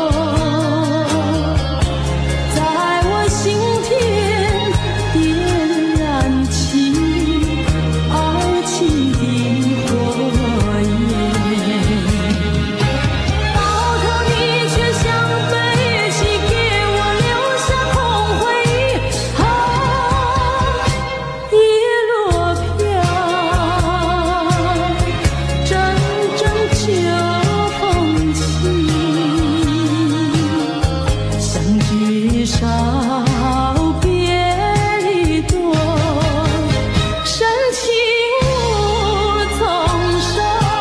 在我心田点燃起爱情的火焰，到头你却像悲戚，给我留下空回忆。啊，叶落飘，阵阵秋风起，相聚少，别离多，深情无从说。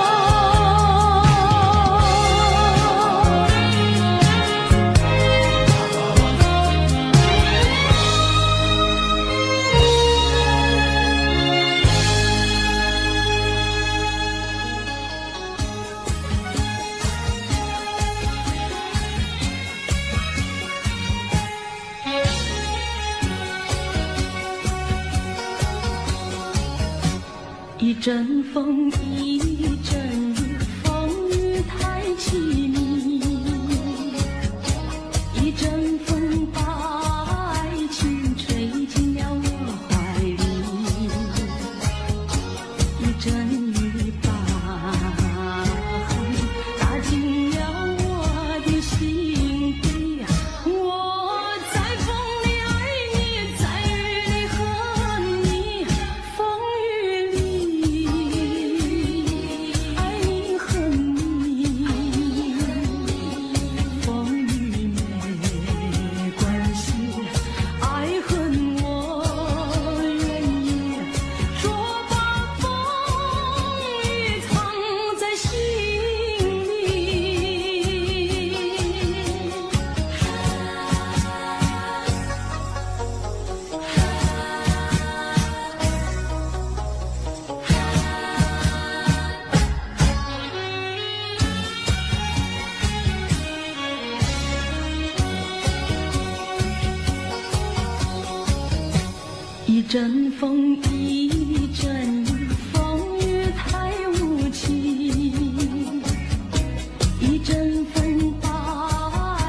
一阵风，一阵雨，风雨太凄迷。一阵风把爱情吹进了我怀里，一阵雨把恨打进了我的心底。我在风里爱你，在雨里恨你，风雨里爱你恨你，风雨没关系，爱恨我愿意，说把风雨藏在心里。一阵风，一阵雨，风雨太无情。一阵风把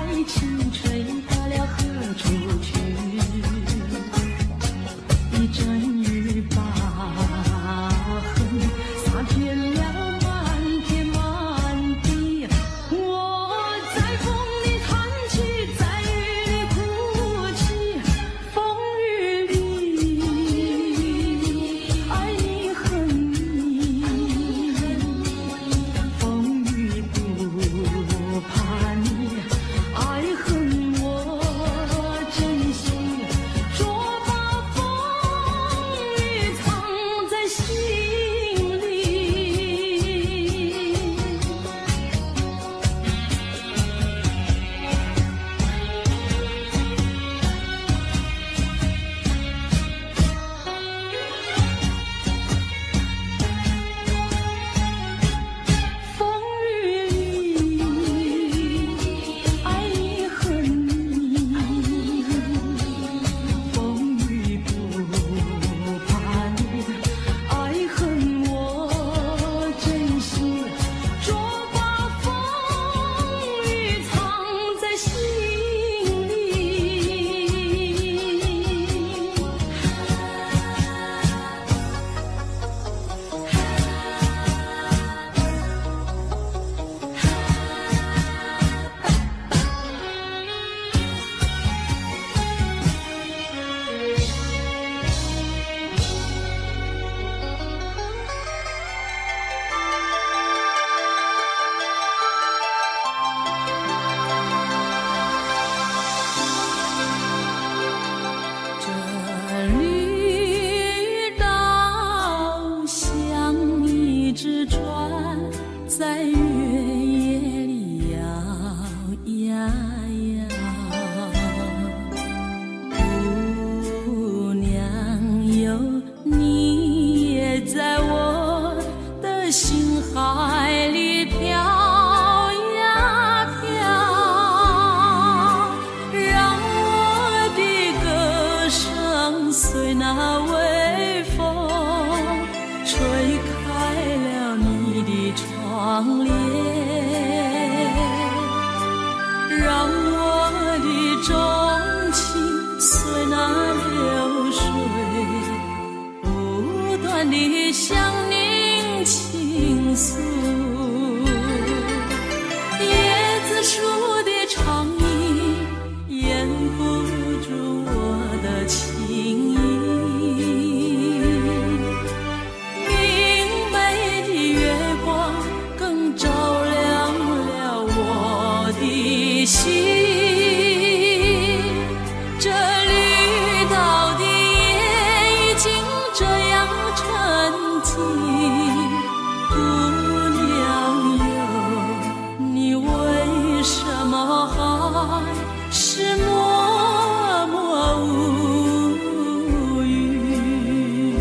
向您倾诉。叶子树的长影掩不住我的情意，明媚的月光更照亮了我的心。这绿岛的夜已经这样沉寂，姑娘哟，你为什么还是默默无语？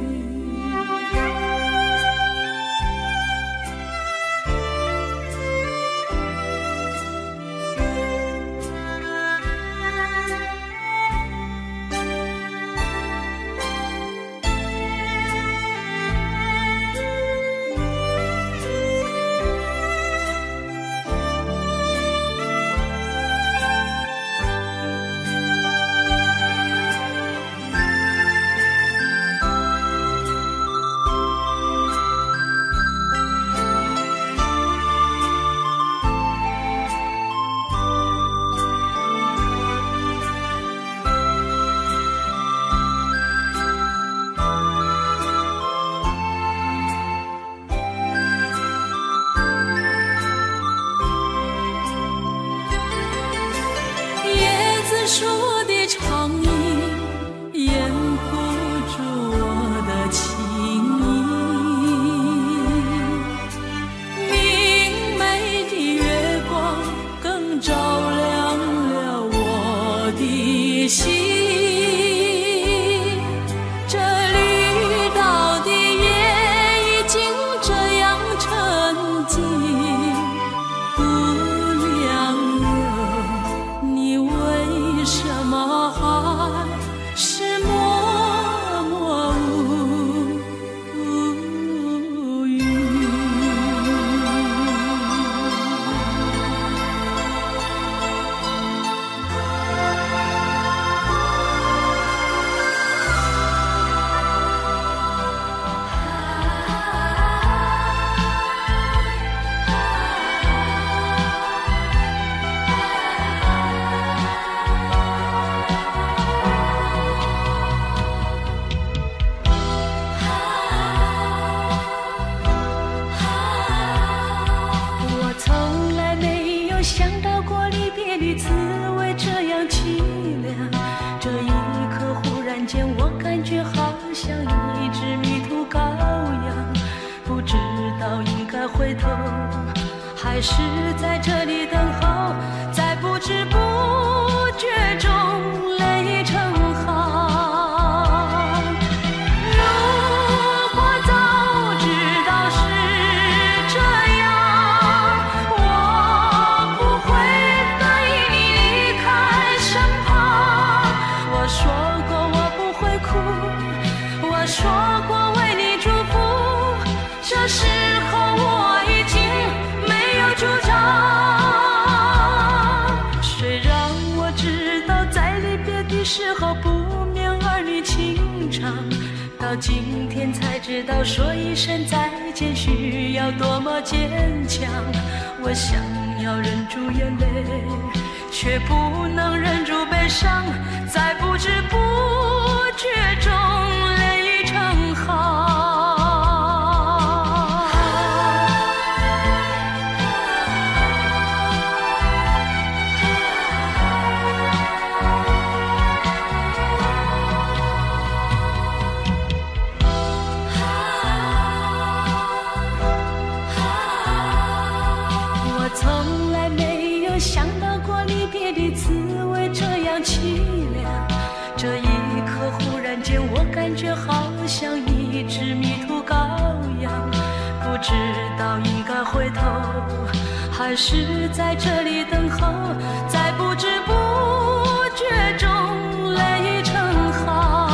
树的长影掩不住我的情意，明媚的月光更照亮了我的心。这绿岛的夜已经这样沉寂，姑娘哟，你为什么还是默默无语？我从来没有想到过离别的滋味这样凄凉，这一刻忽然间我感觉好像一只迷途羔羊，不知道应该回头还是在这里等候，在不知不觉中泪成行。如果早知道是这样，我不会答应你离开身旁。我说过我不会哭，我说过为你祝福，这时候我已经没有主张。虽然我知道在离别的时候不免儿女情长，到今天才知道说一声再见需要多么坚强。我想要忍住眼泪，却不能忍住悲伤，在不知不觉中泪成行。我从来没有想到过离别的滋味这样凄凉，这一刻忽然间我感觉好像一只迷途羔羊，不知道应该回头还是在这里等候，在不知不觉中泪成行。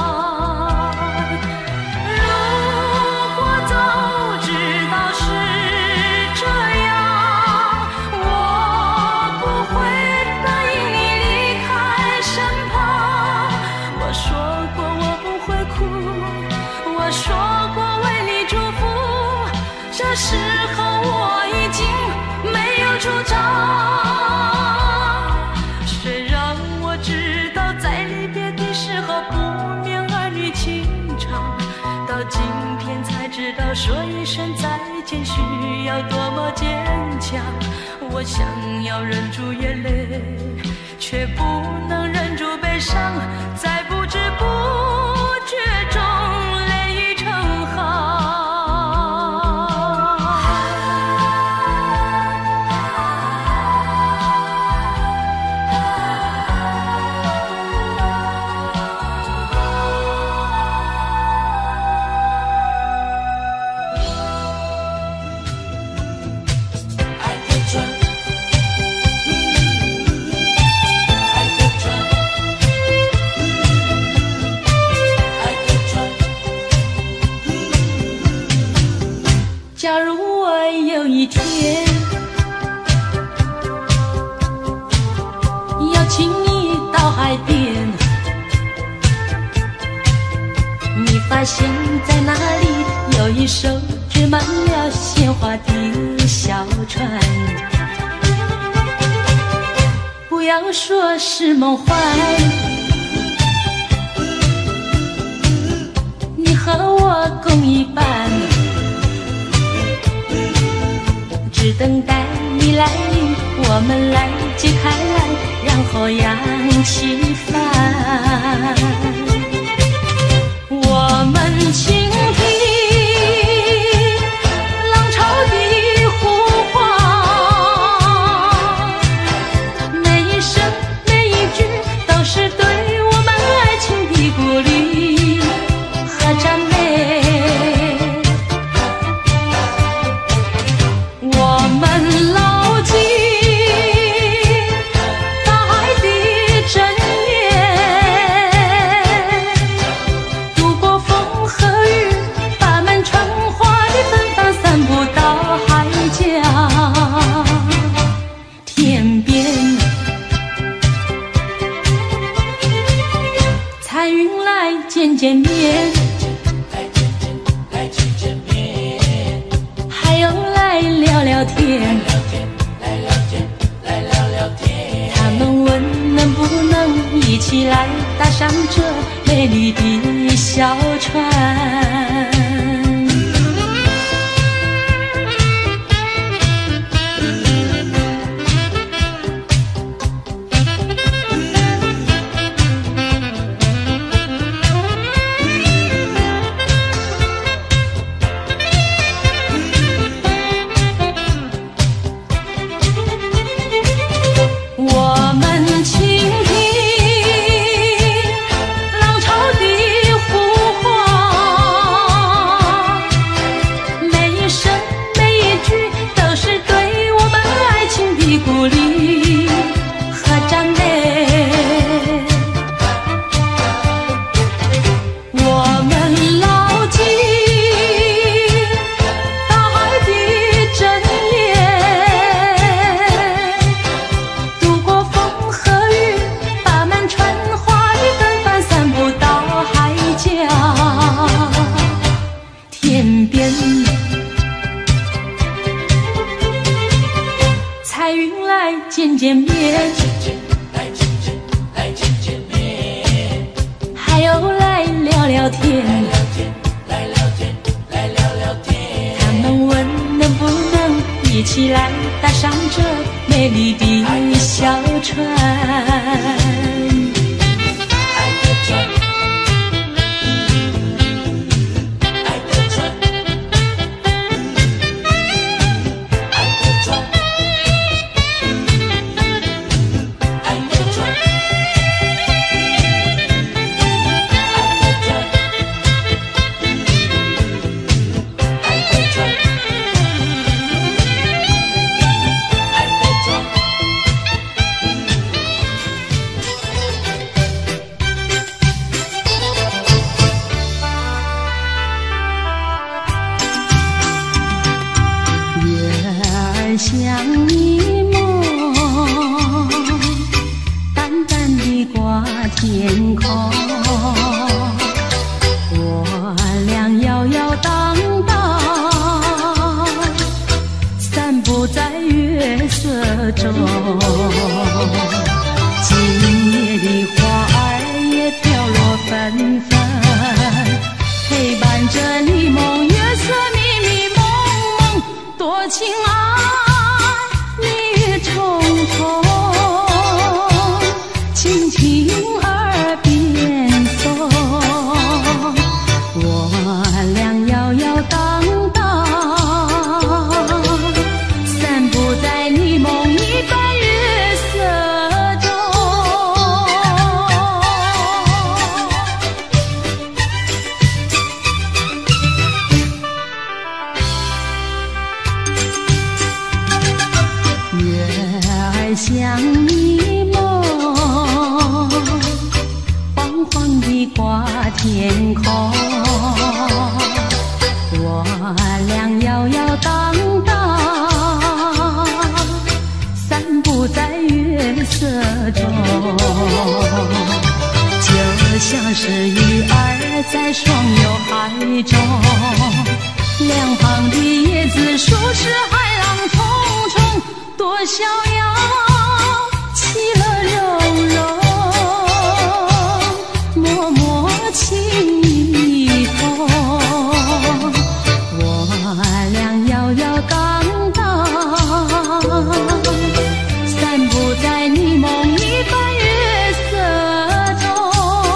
如果早知道是这样，我不会答应你离开身旁。我说过我不会哭，我说过为你的时候我已经没有主张，谁让我知道在离别的时候不免儿女情长，到今天才知道说一声再见需要多么坚强。我想要忍住眼泪，却不能忍住悲伤，在不知不觉中泪已成行。假如我有一天邀请你到海边，你发现在那里有一艘缀满了鲜花的小船，不要说是梦幻，你和我共一半，只等待你来临，我们来解开来，然后扬起帆。我们倾听浪潮的呼唤，每一声每一句都是对我们爱情的鼓励和赞美。见见面，还有来聊聊天，他们问能不能一起来搭上这美丽的小船。见见面，还有来聊聊天，他们问能不能一起来搭上这美丽的小船。 着你梦，月色迷迷蒙蒙，多情爱你重重，轻轻耳边送，我俩摇摇荡荡，散步在你梦一般月色中。月儿像你梦，晃晃地挂天空，我俩摇摇荡荡，散步在月色中，就像是鱼儿在双游海中，两旁的叶子树是海浪冲冲，多逍遥，其乐融融，默默情意通，我俩摇摇荡荡，散步在你梦一般月色中。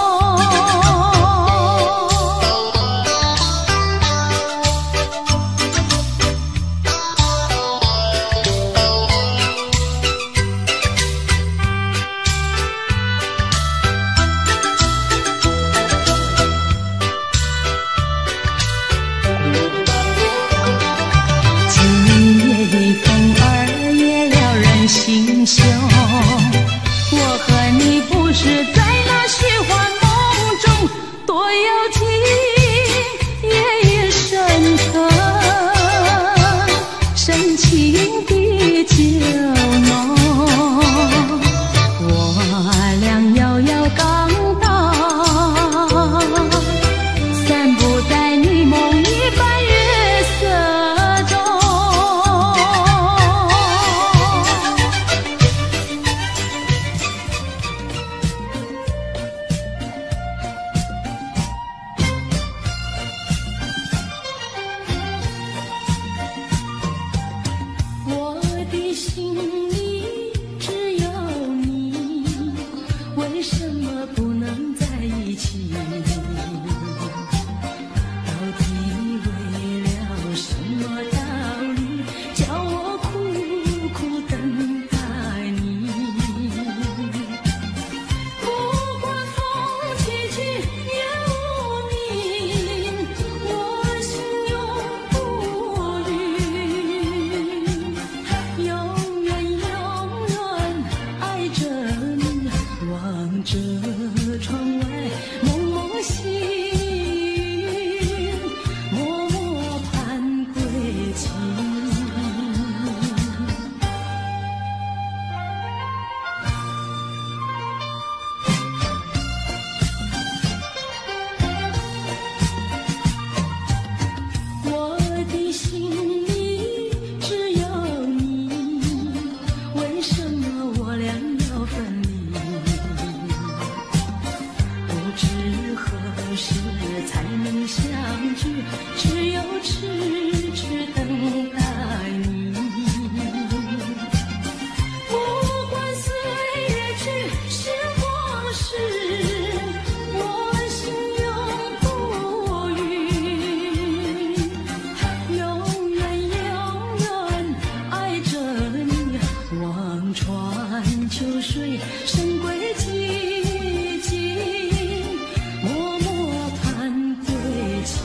心胸，我和你不是在那虚幻梦中，多有情，夜夜深沉，深情的酒浓，我俩摇摇荡荡，散步在你梦一般月色中。我的心里只有你，为什么不能在一起？到底为了什么道理，叫我苦苦等待你？不管风起起也无名，我心永不渝。永远永远爱着你，望着窗外蒙蒙星云，默默盼归期。我的心里只有你，为什么我俩要分离？不知何时才能相聚，只有痴痴等待你。不管岁月去，时光逝，我心永不渝。永远永远爱着你，望穿秋水，深归寂静，默默盼归期。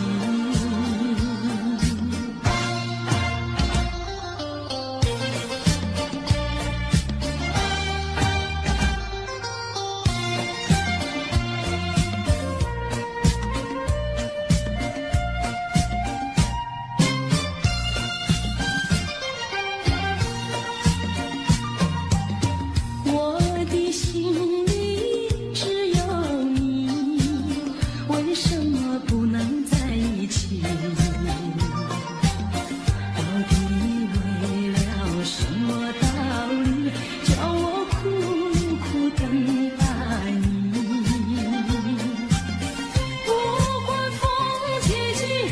我的心里只有你，为什么不能在一起？到底为了什么道理，叫我苦苦等待你？不管风起起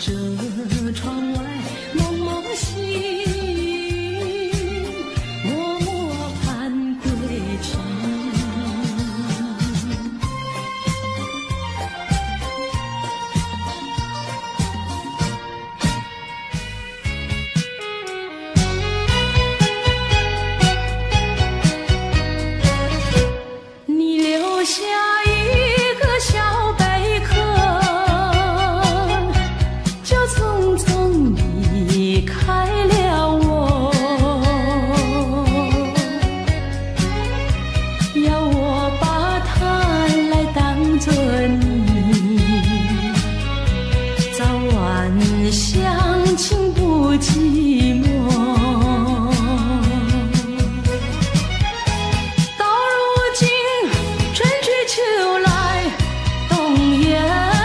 着窗外蒙蒙星，默默盼归期。你留下一个小贝壳，就匆匆离开了我，要我把它来当作你，早晚相亲不寂寞。到如今春去秋来冬又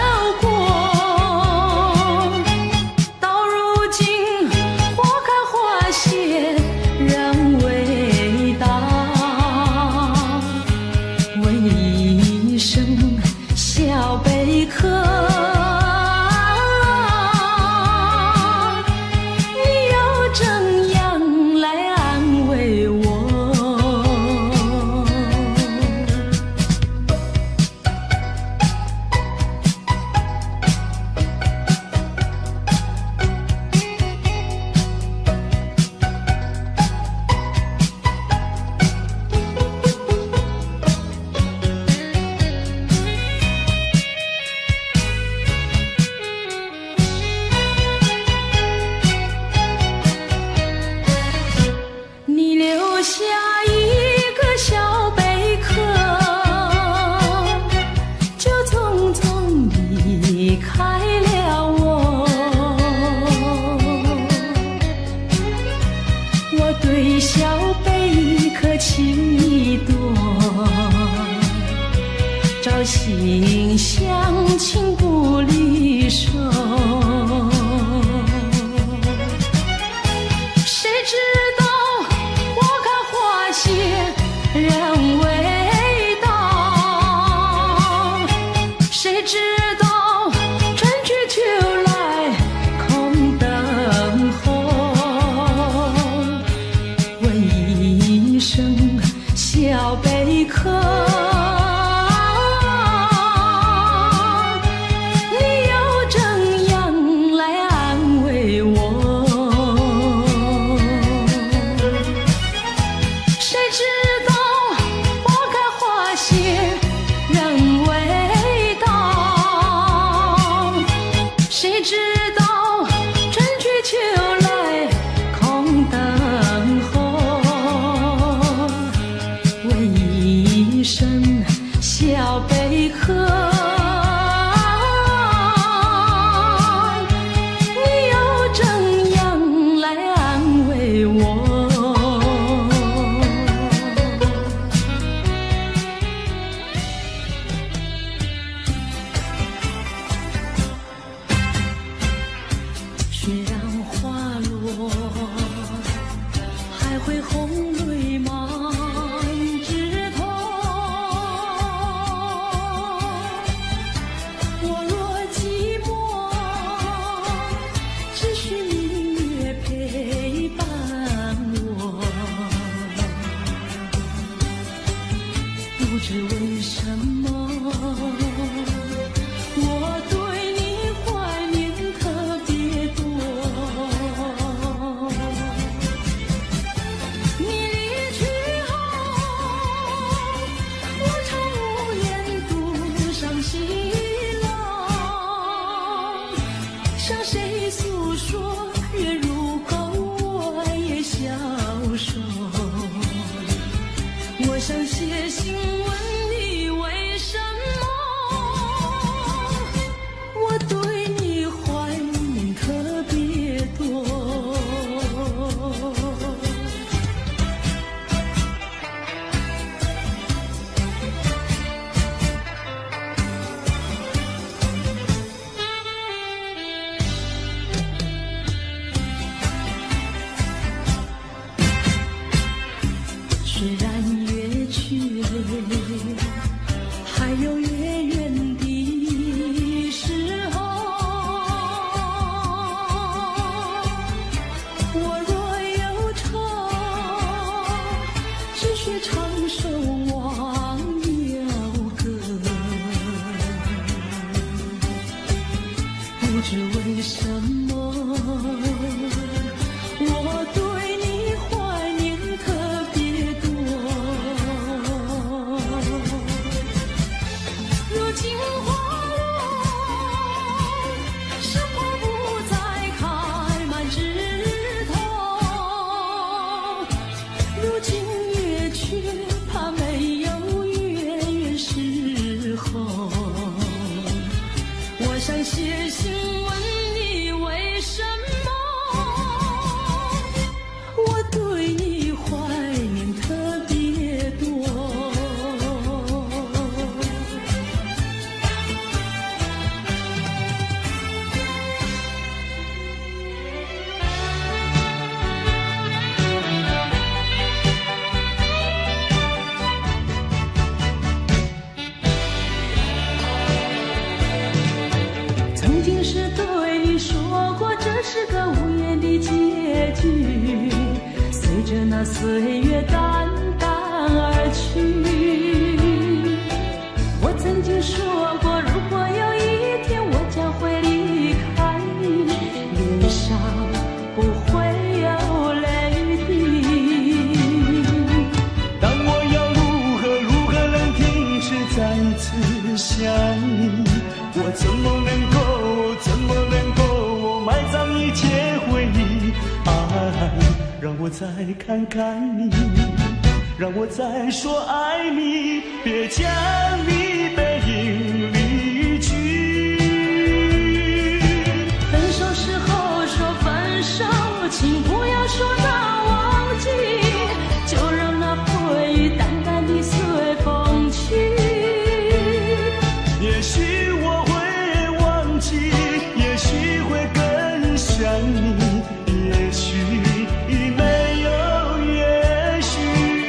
过，到如今花开花谢人未到，问一声小贝壳，你又怎样来安慰我？你留下一个小贝壳，就匆匆离开了我。我对小贝壳情意多，朝夕相亲不离手。谁知道花开花谢人未到，谁知道春去秋来空等候。问一声小贝壳，你又怎样来安慰我？谁知道花开花谢人未到，谁知道春去秋来空等候。问一声小贝壳，你又怎样来安慰我？虽然花落，还会红泪满枝头。我若寂寞，只需明月陪伴我。不知为什么，我对你怀念特别多。你离去后，我常无言独伤心了。向谁诉说？月如钩，我也消瘦。我想写信问你为什么，我对你怀念特别多。虽然月去，还有月圆的时候。 为什么我对你怀念特别多？如今花落，生活不再开满枝头。如今也却怕没有月圆时候。我想写信问你为什么我对你怀念特别多。曾经是对你说过这是个无言的结局，随着那岁月淡淡而去。我曾经说过，如果有一天我将会离开你，脸上不会有泪滴。 当我要如何如何能停止再次想你，我怎么能够怎么能够埋葬一切回忆？爱，让我再看看你，让我再说爱你，别将你背影离去。 分手时候说分手，请不要说那忘记，就让那回忆淡淡地随风去。 也许我会忘记，也许会更想你，也许没有也许。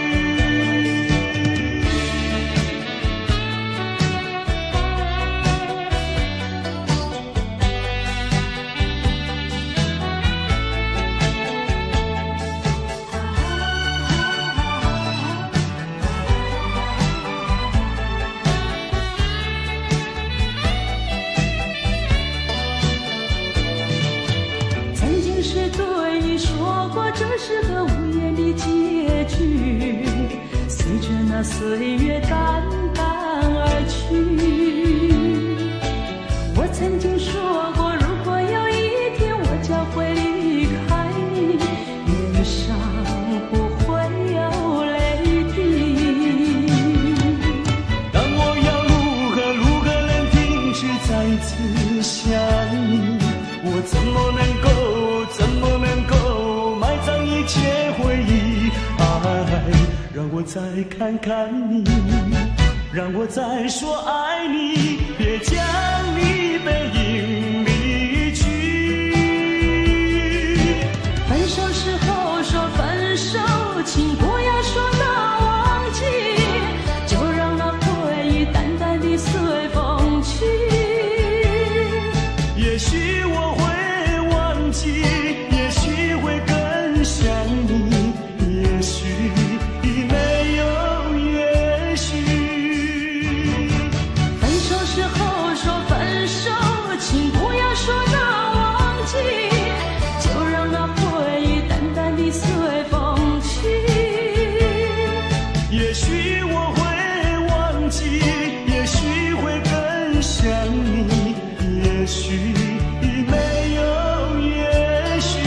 曾经是对你说过这是个无言的结局，随着那岁月淡淡而去。我曾经说过，如果有一天我将会离开你，脸上不会有泪滴。 当我要如何如何能停止再次想你，我怎么能够怎么能够埋葬一切回忆？爱，让我再看看你，让我再说爱你，别将你背影离去。 分手时候说分手，请不要说那忘记，就让那回忆淡淡地随风去。 也许我会忘记，也许会更想你，也许没有也许。 分手时候说分手，请不要说那忘记，就让那回忆淡淡地随风去。 也许我会忘记，也许会更想你，也许没有也许。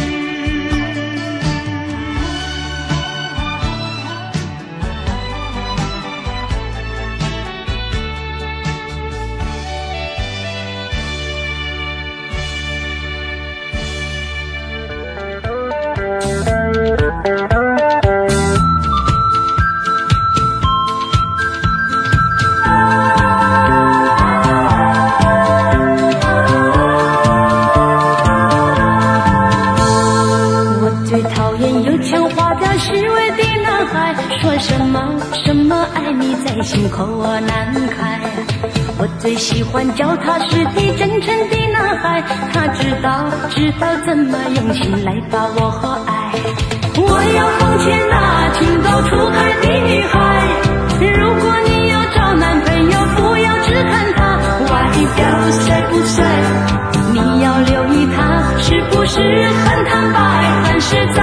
我最讨厌有钱花掉虚伪的男孩，说什么什么爱你在心口难开。我最喜欢脚踏实地真诚的男孩，他知道知道怎么用心来把我爱。我要奉劝那情窦初开的女孩，如果你要找男朋友，不要只看他外表帅不帅，你要留留意他是不是很坦白很实在。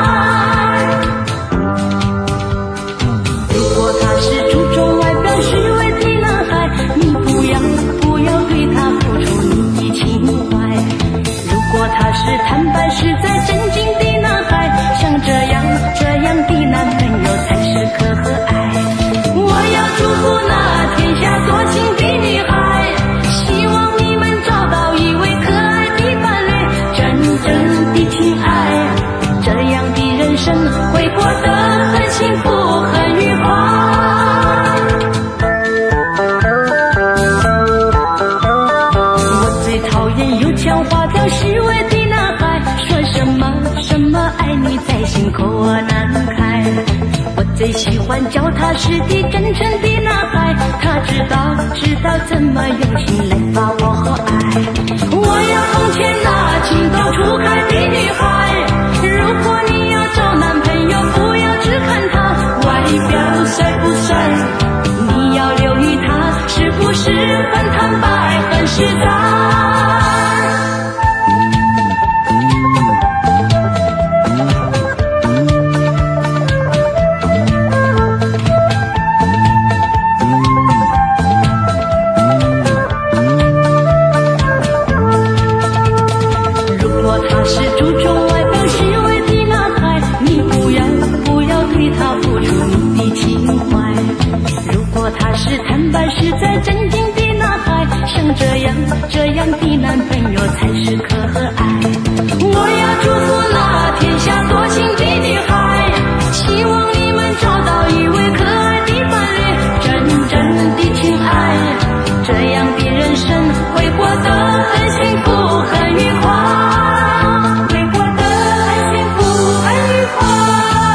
如果他是注重外表虚伪的男孩，你不要不要对他付出你的情怀。如果他是坦白实在真经的男孩，像这样这样的男朋友才是可和爱。我要祝福那天下多情的女孩，希望你们找到一位可爱的伴侣，真正的情爱，这样的人生会过得很幸福很愉快。我最讨厌油腔滑调虚伪的男孩，说什么什么爱你在心口难开。我最喜欢脚踏实地真诚的男孩，他知道知道怎么用心来把我和爱。我要从前那情窦初开的女孩，如果你要找男朋友不要只看他外表帅不帅，你要留意他是不是很坦白很实在。这样这样的男朋友才是可和爱。我要祝福那天下多情的女孩，希望你们找到一位可爱的伴侣，真正的情爱，这样的人生会过得很幸福很愉快，会过得很幸福很愉快。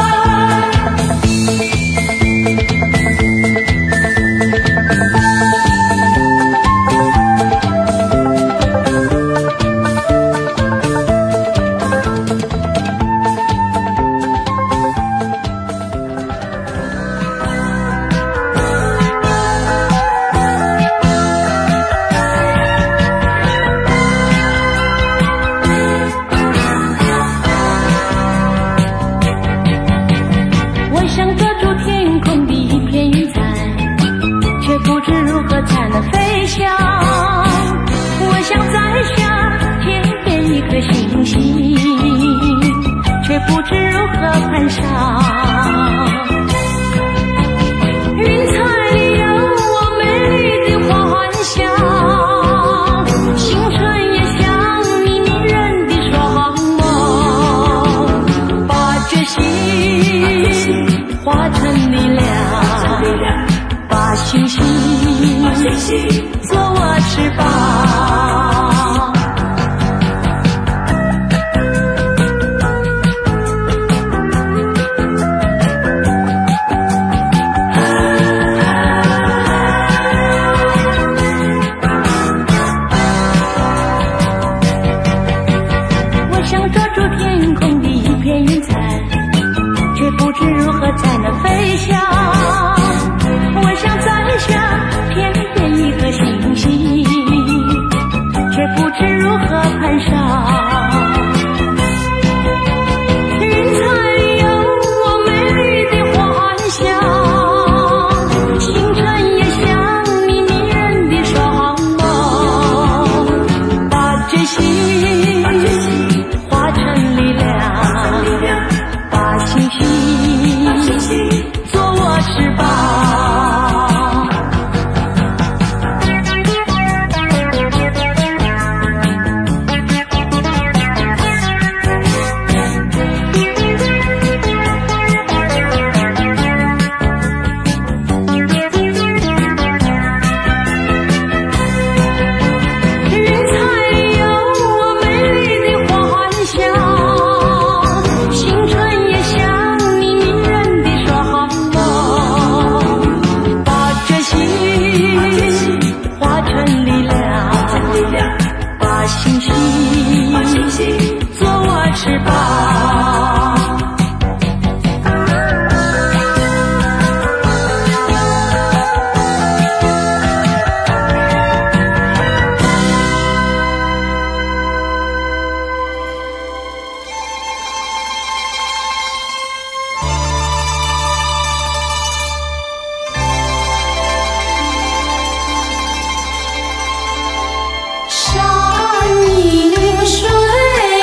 做我翅膀。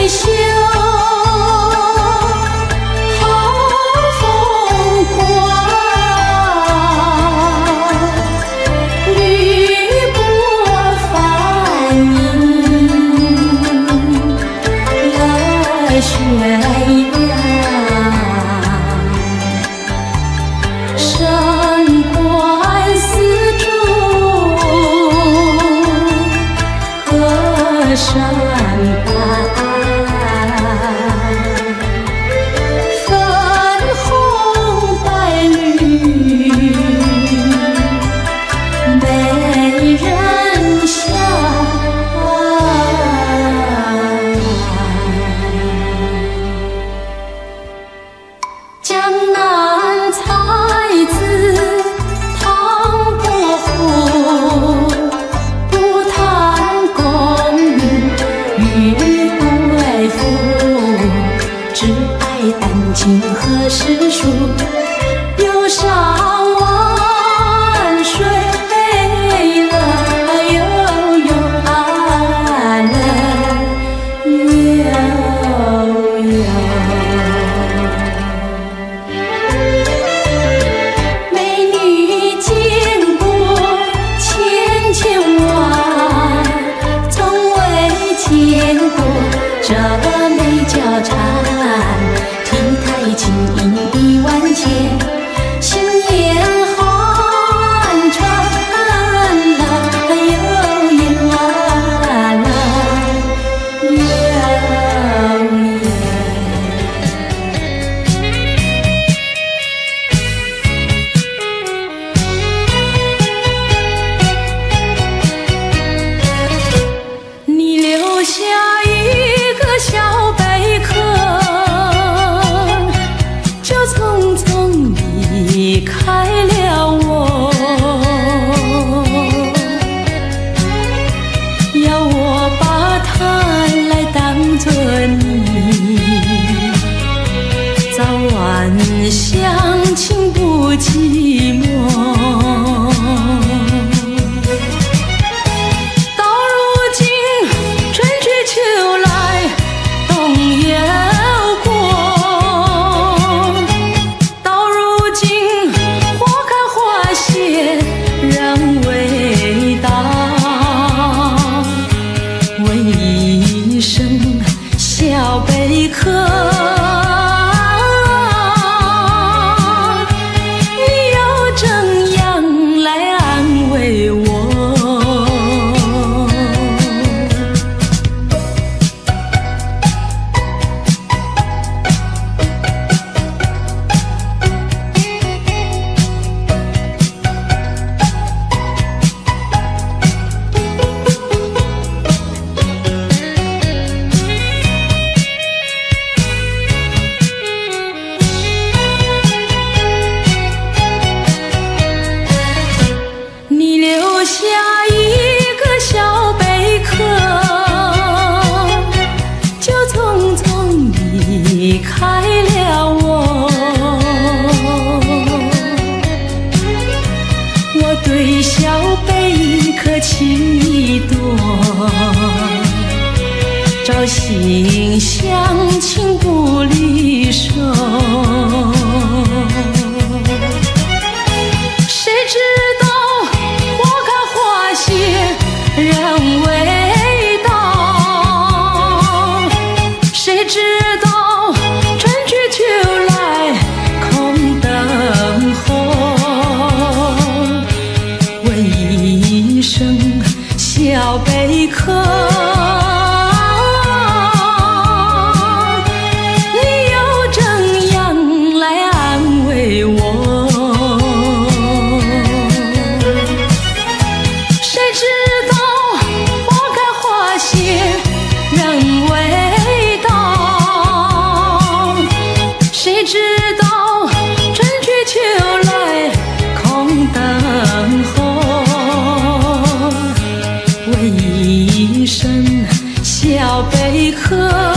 袖，好风光，吕布翻云了悬崖，升官丝竹河山畔，粉红白绿美人香。江南才子唐伯虎，不谈功名与不为富，只爱丹青和诗书。忧伤万水了，悠悠啊了，悠悠。美女经过千千万，从未见过这美娇蝉。体态轻盈一万千，心眼寒川了，悠悠啊了，悠悠。你留下一个小贝壳，就匆匆离开了我，要我把它来当作你，早晚相亲不寂寞。到如今春去秋来冬又过，到如今花开花谢人未到，问一声小贝壳，你又怎样来安慰我？你留下一个小贝壳，就匆匆离开了我。我对小贝壳情意多，朝夕相亲不离手。谁知道花开花谢人未到，谁知道春去秋来空等候。问一声小贝壳，你又怎样来安慰我？谁知道花开花谢人未到，谁知道春去秋来空等候。问一声小贝壳，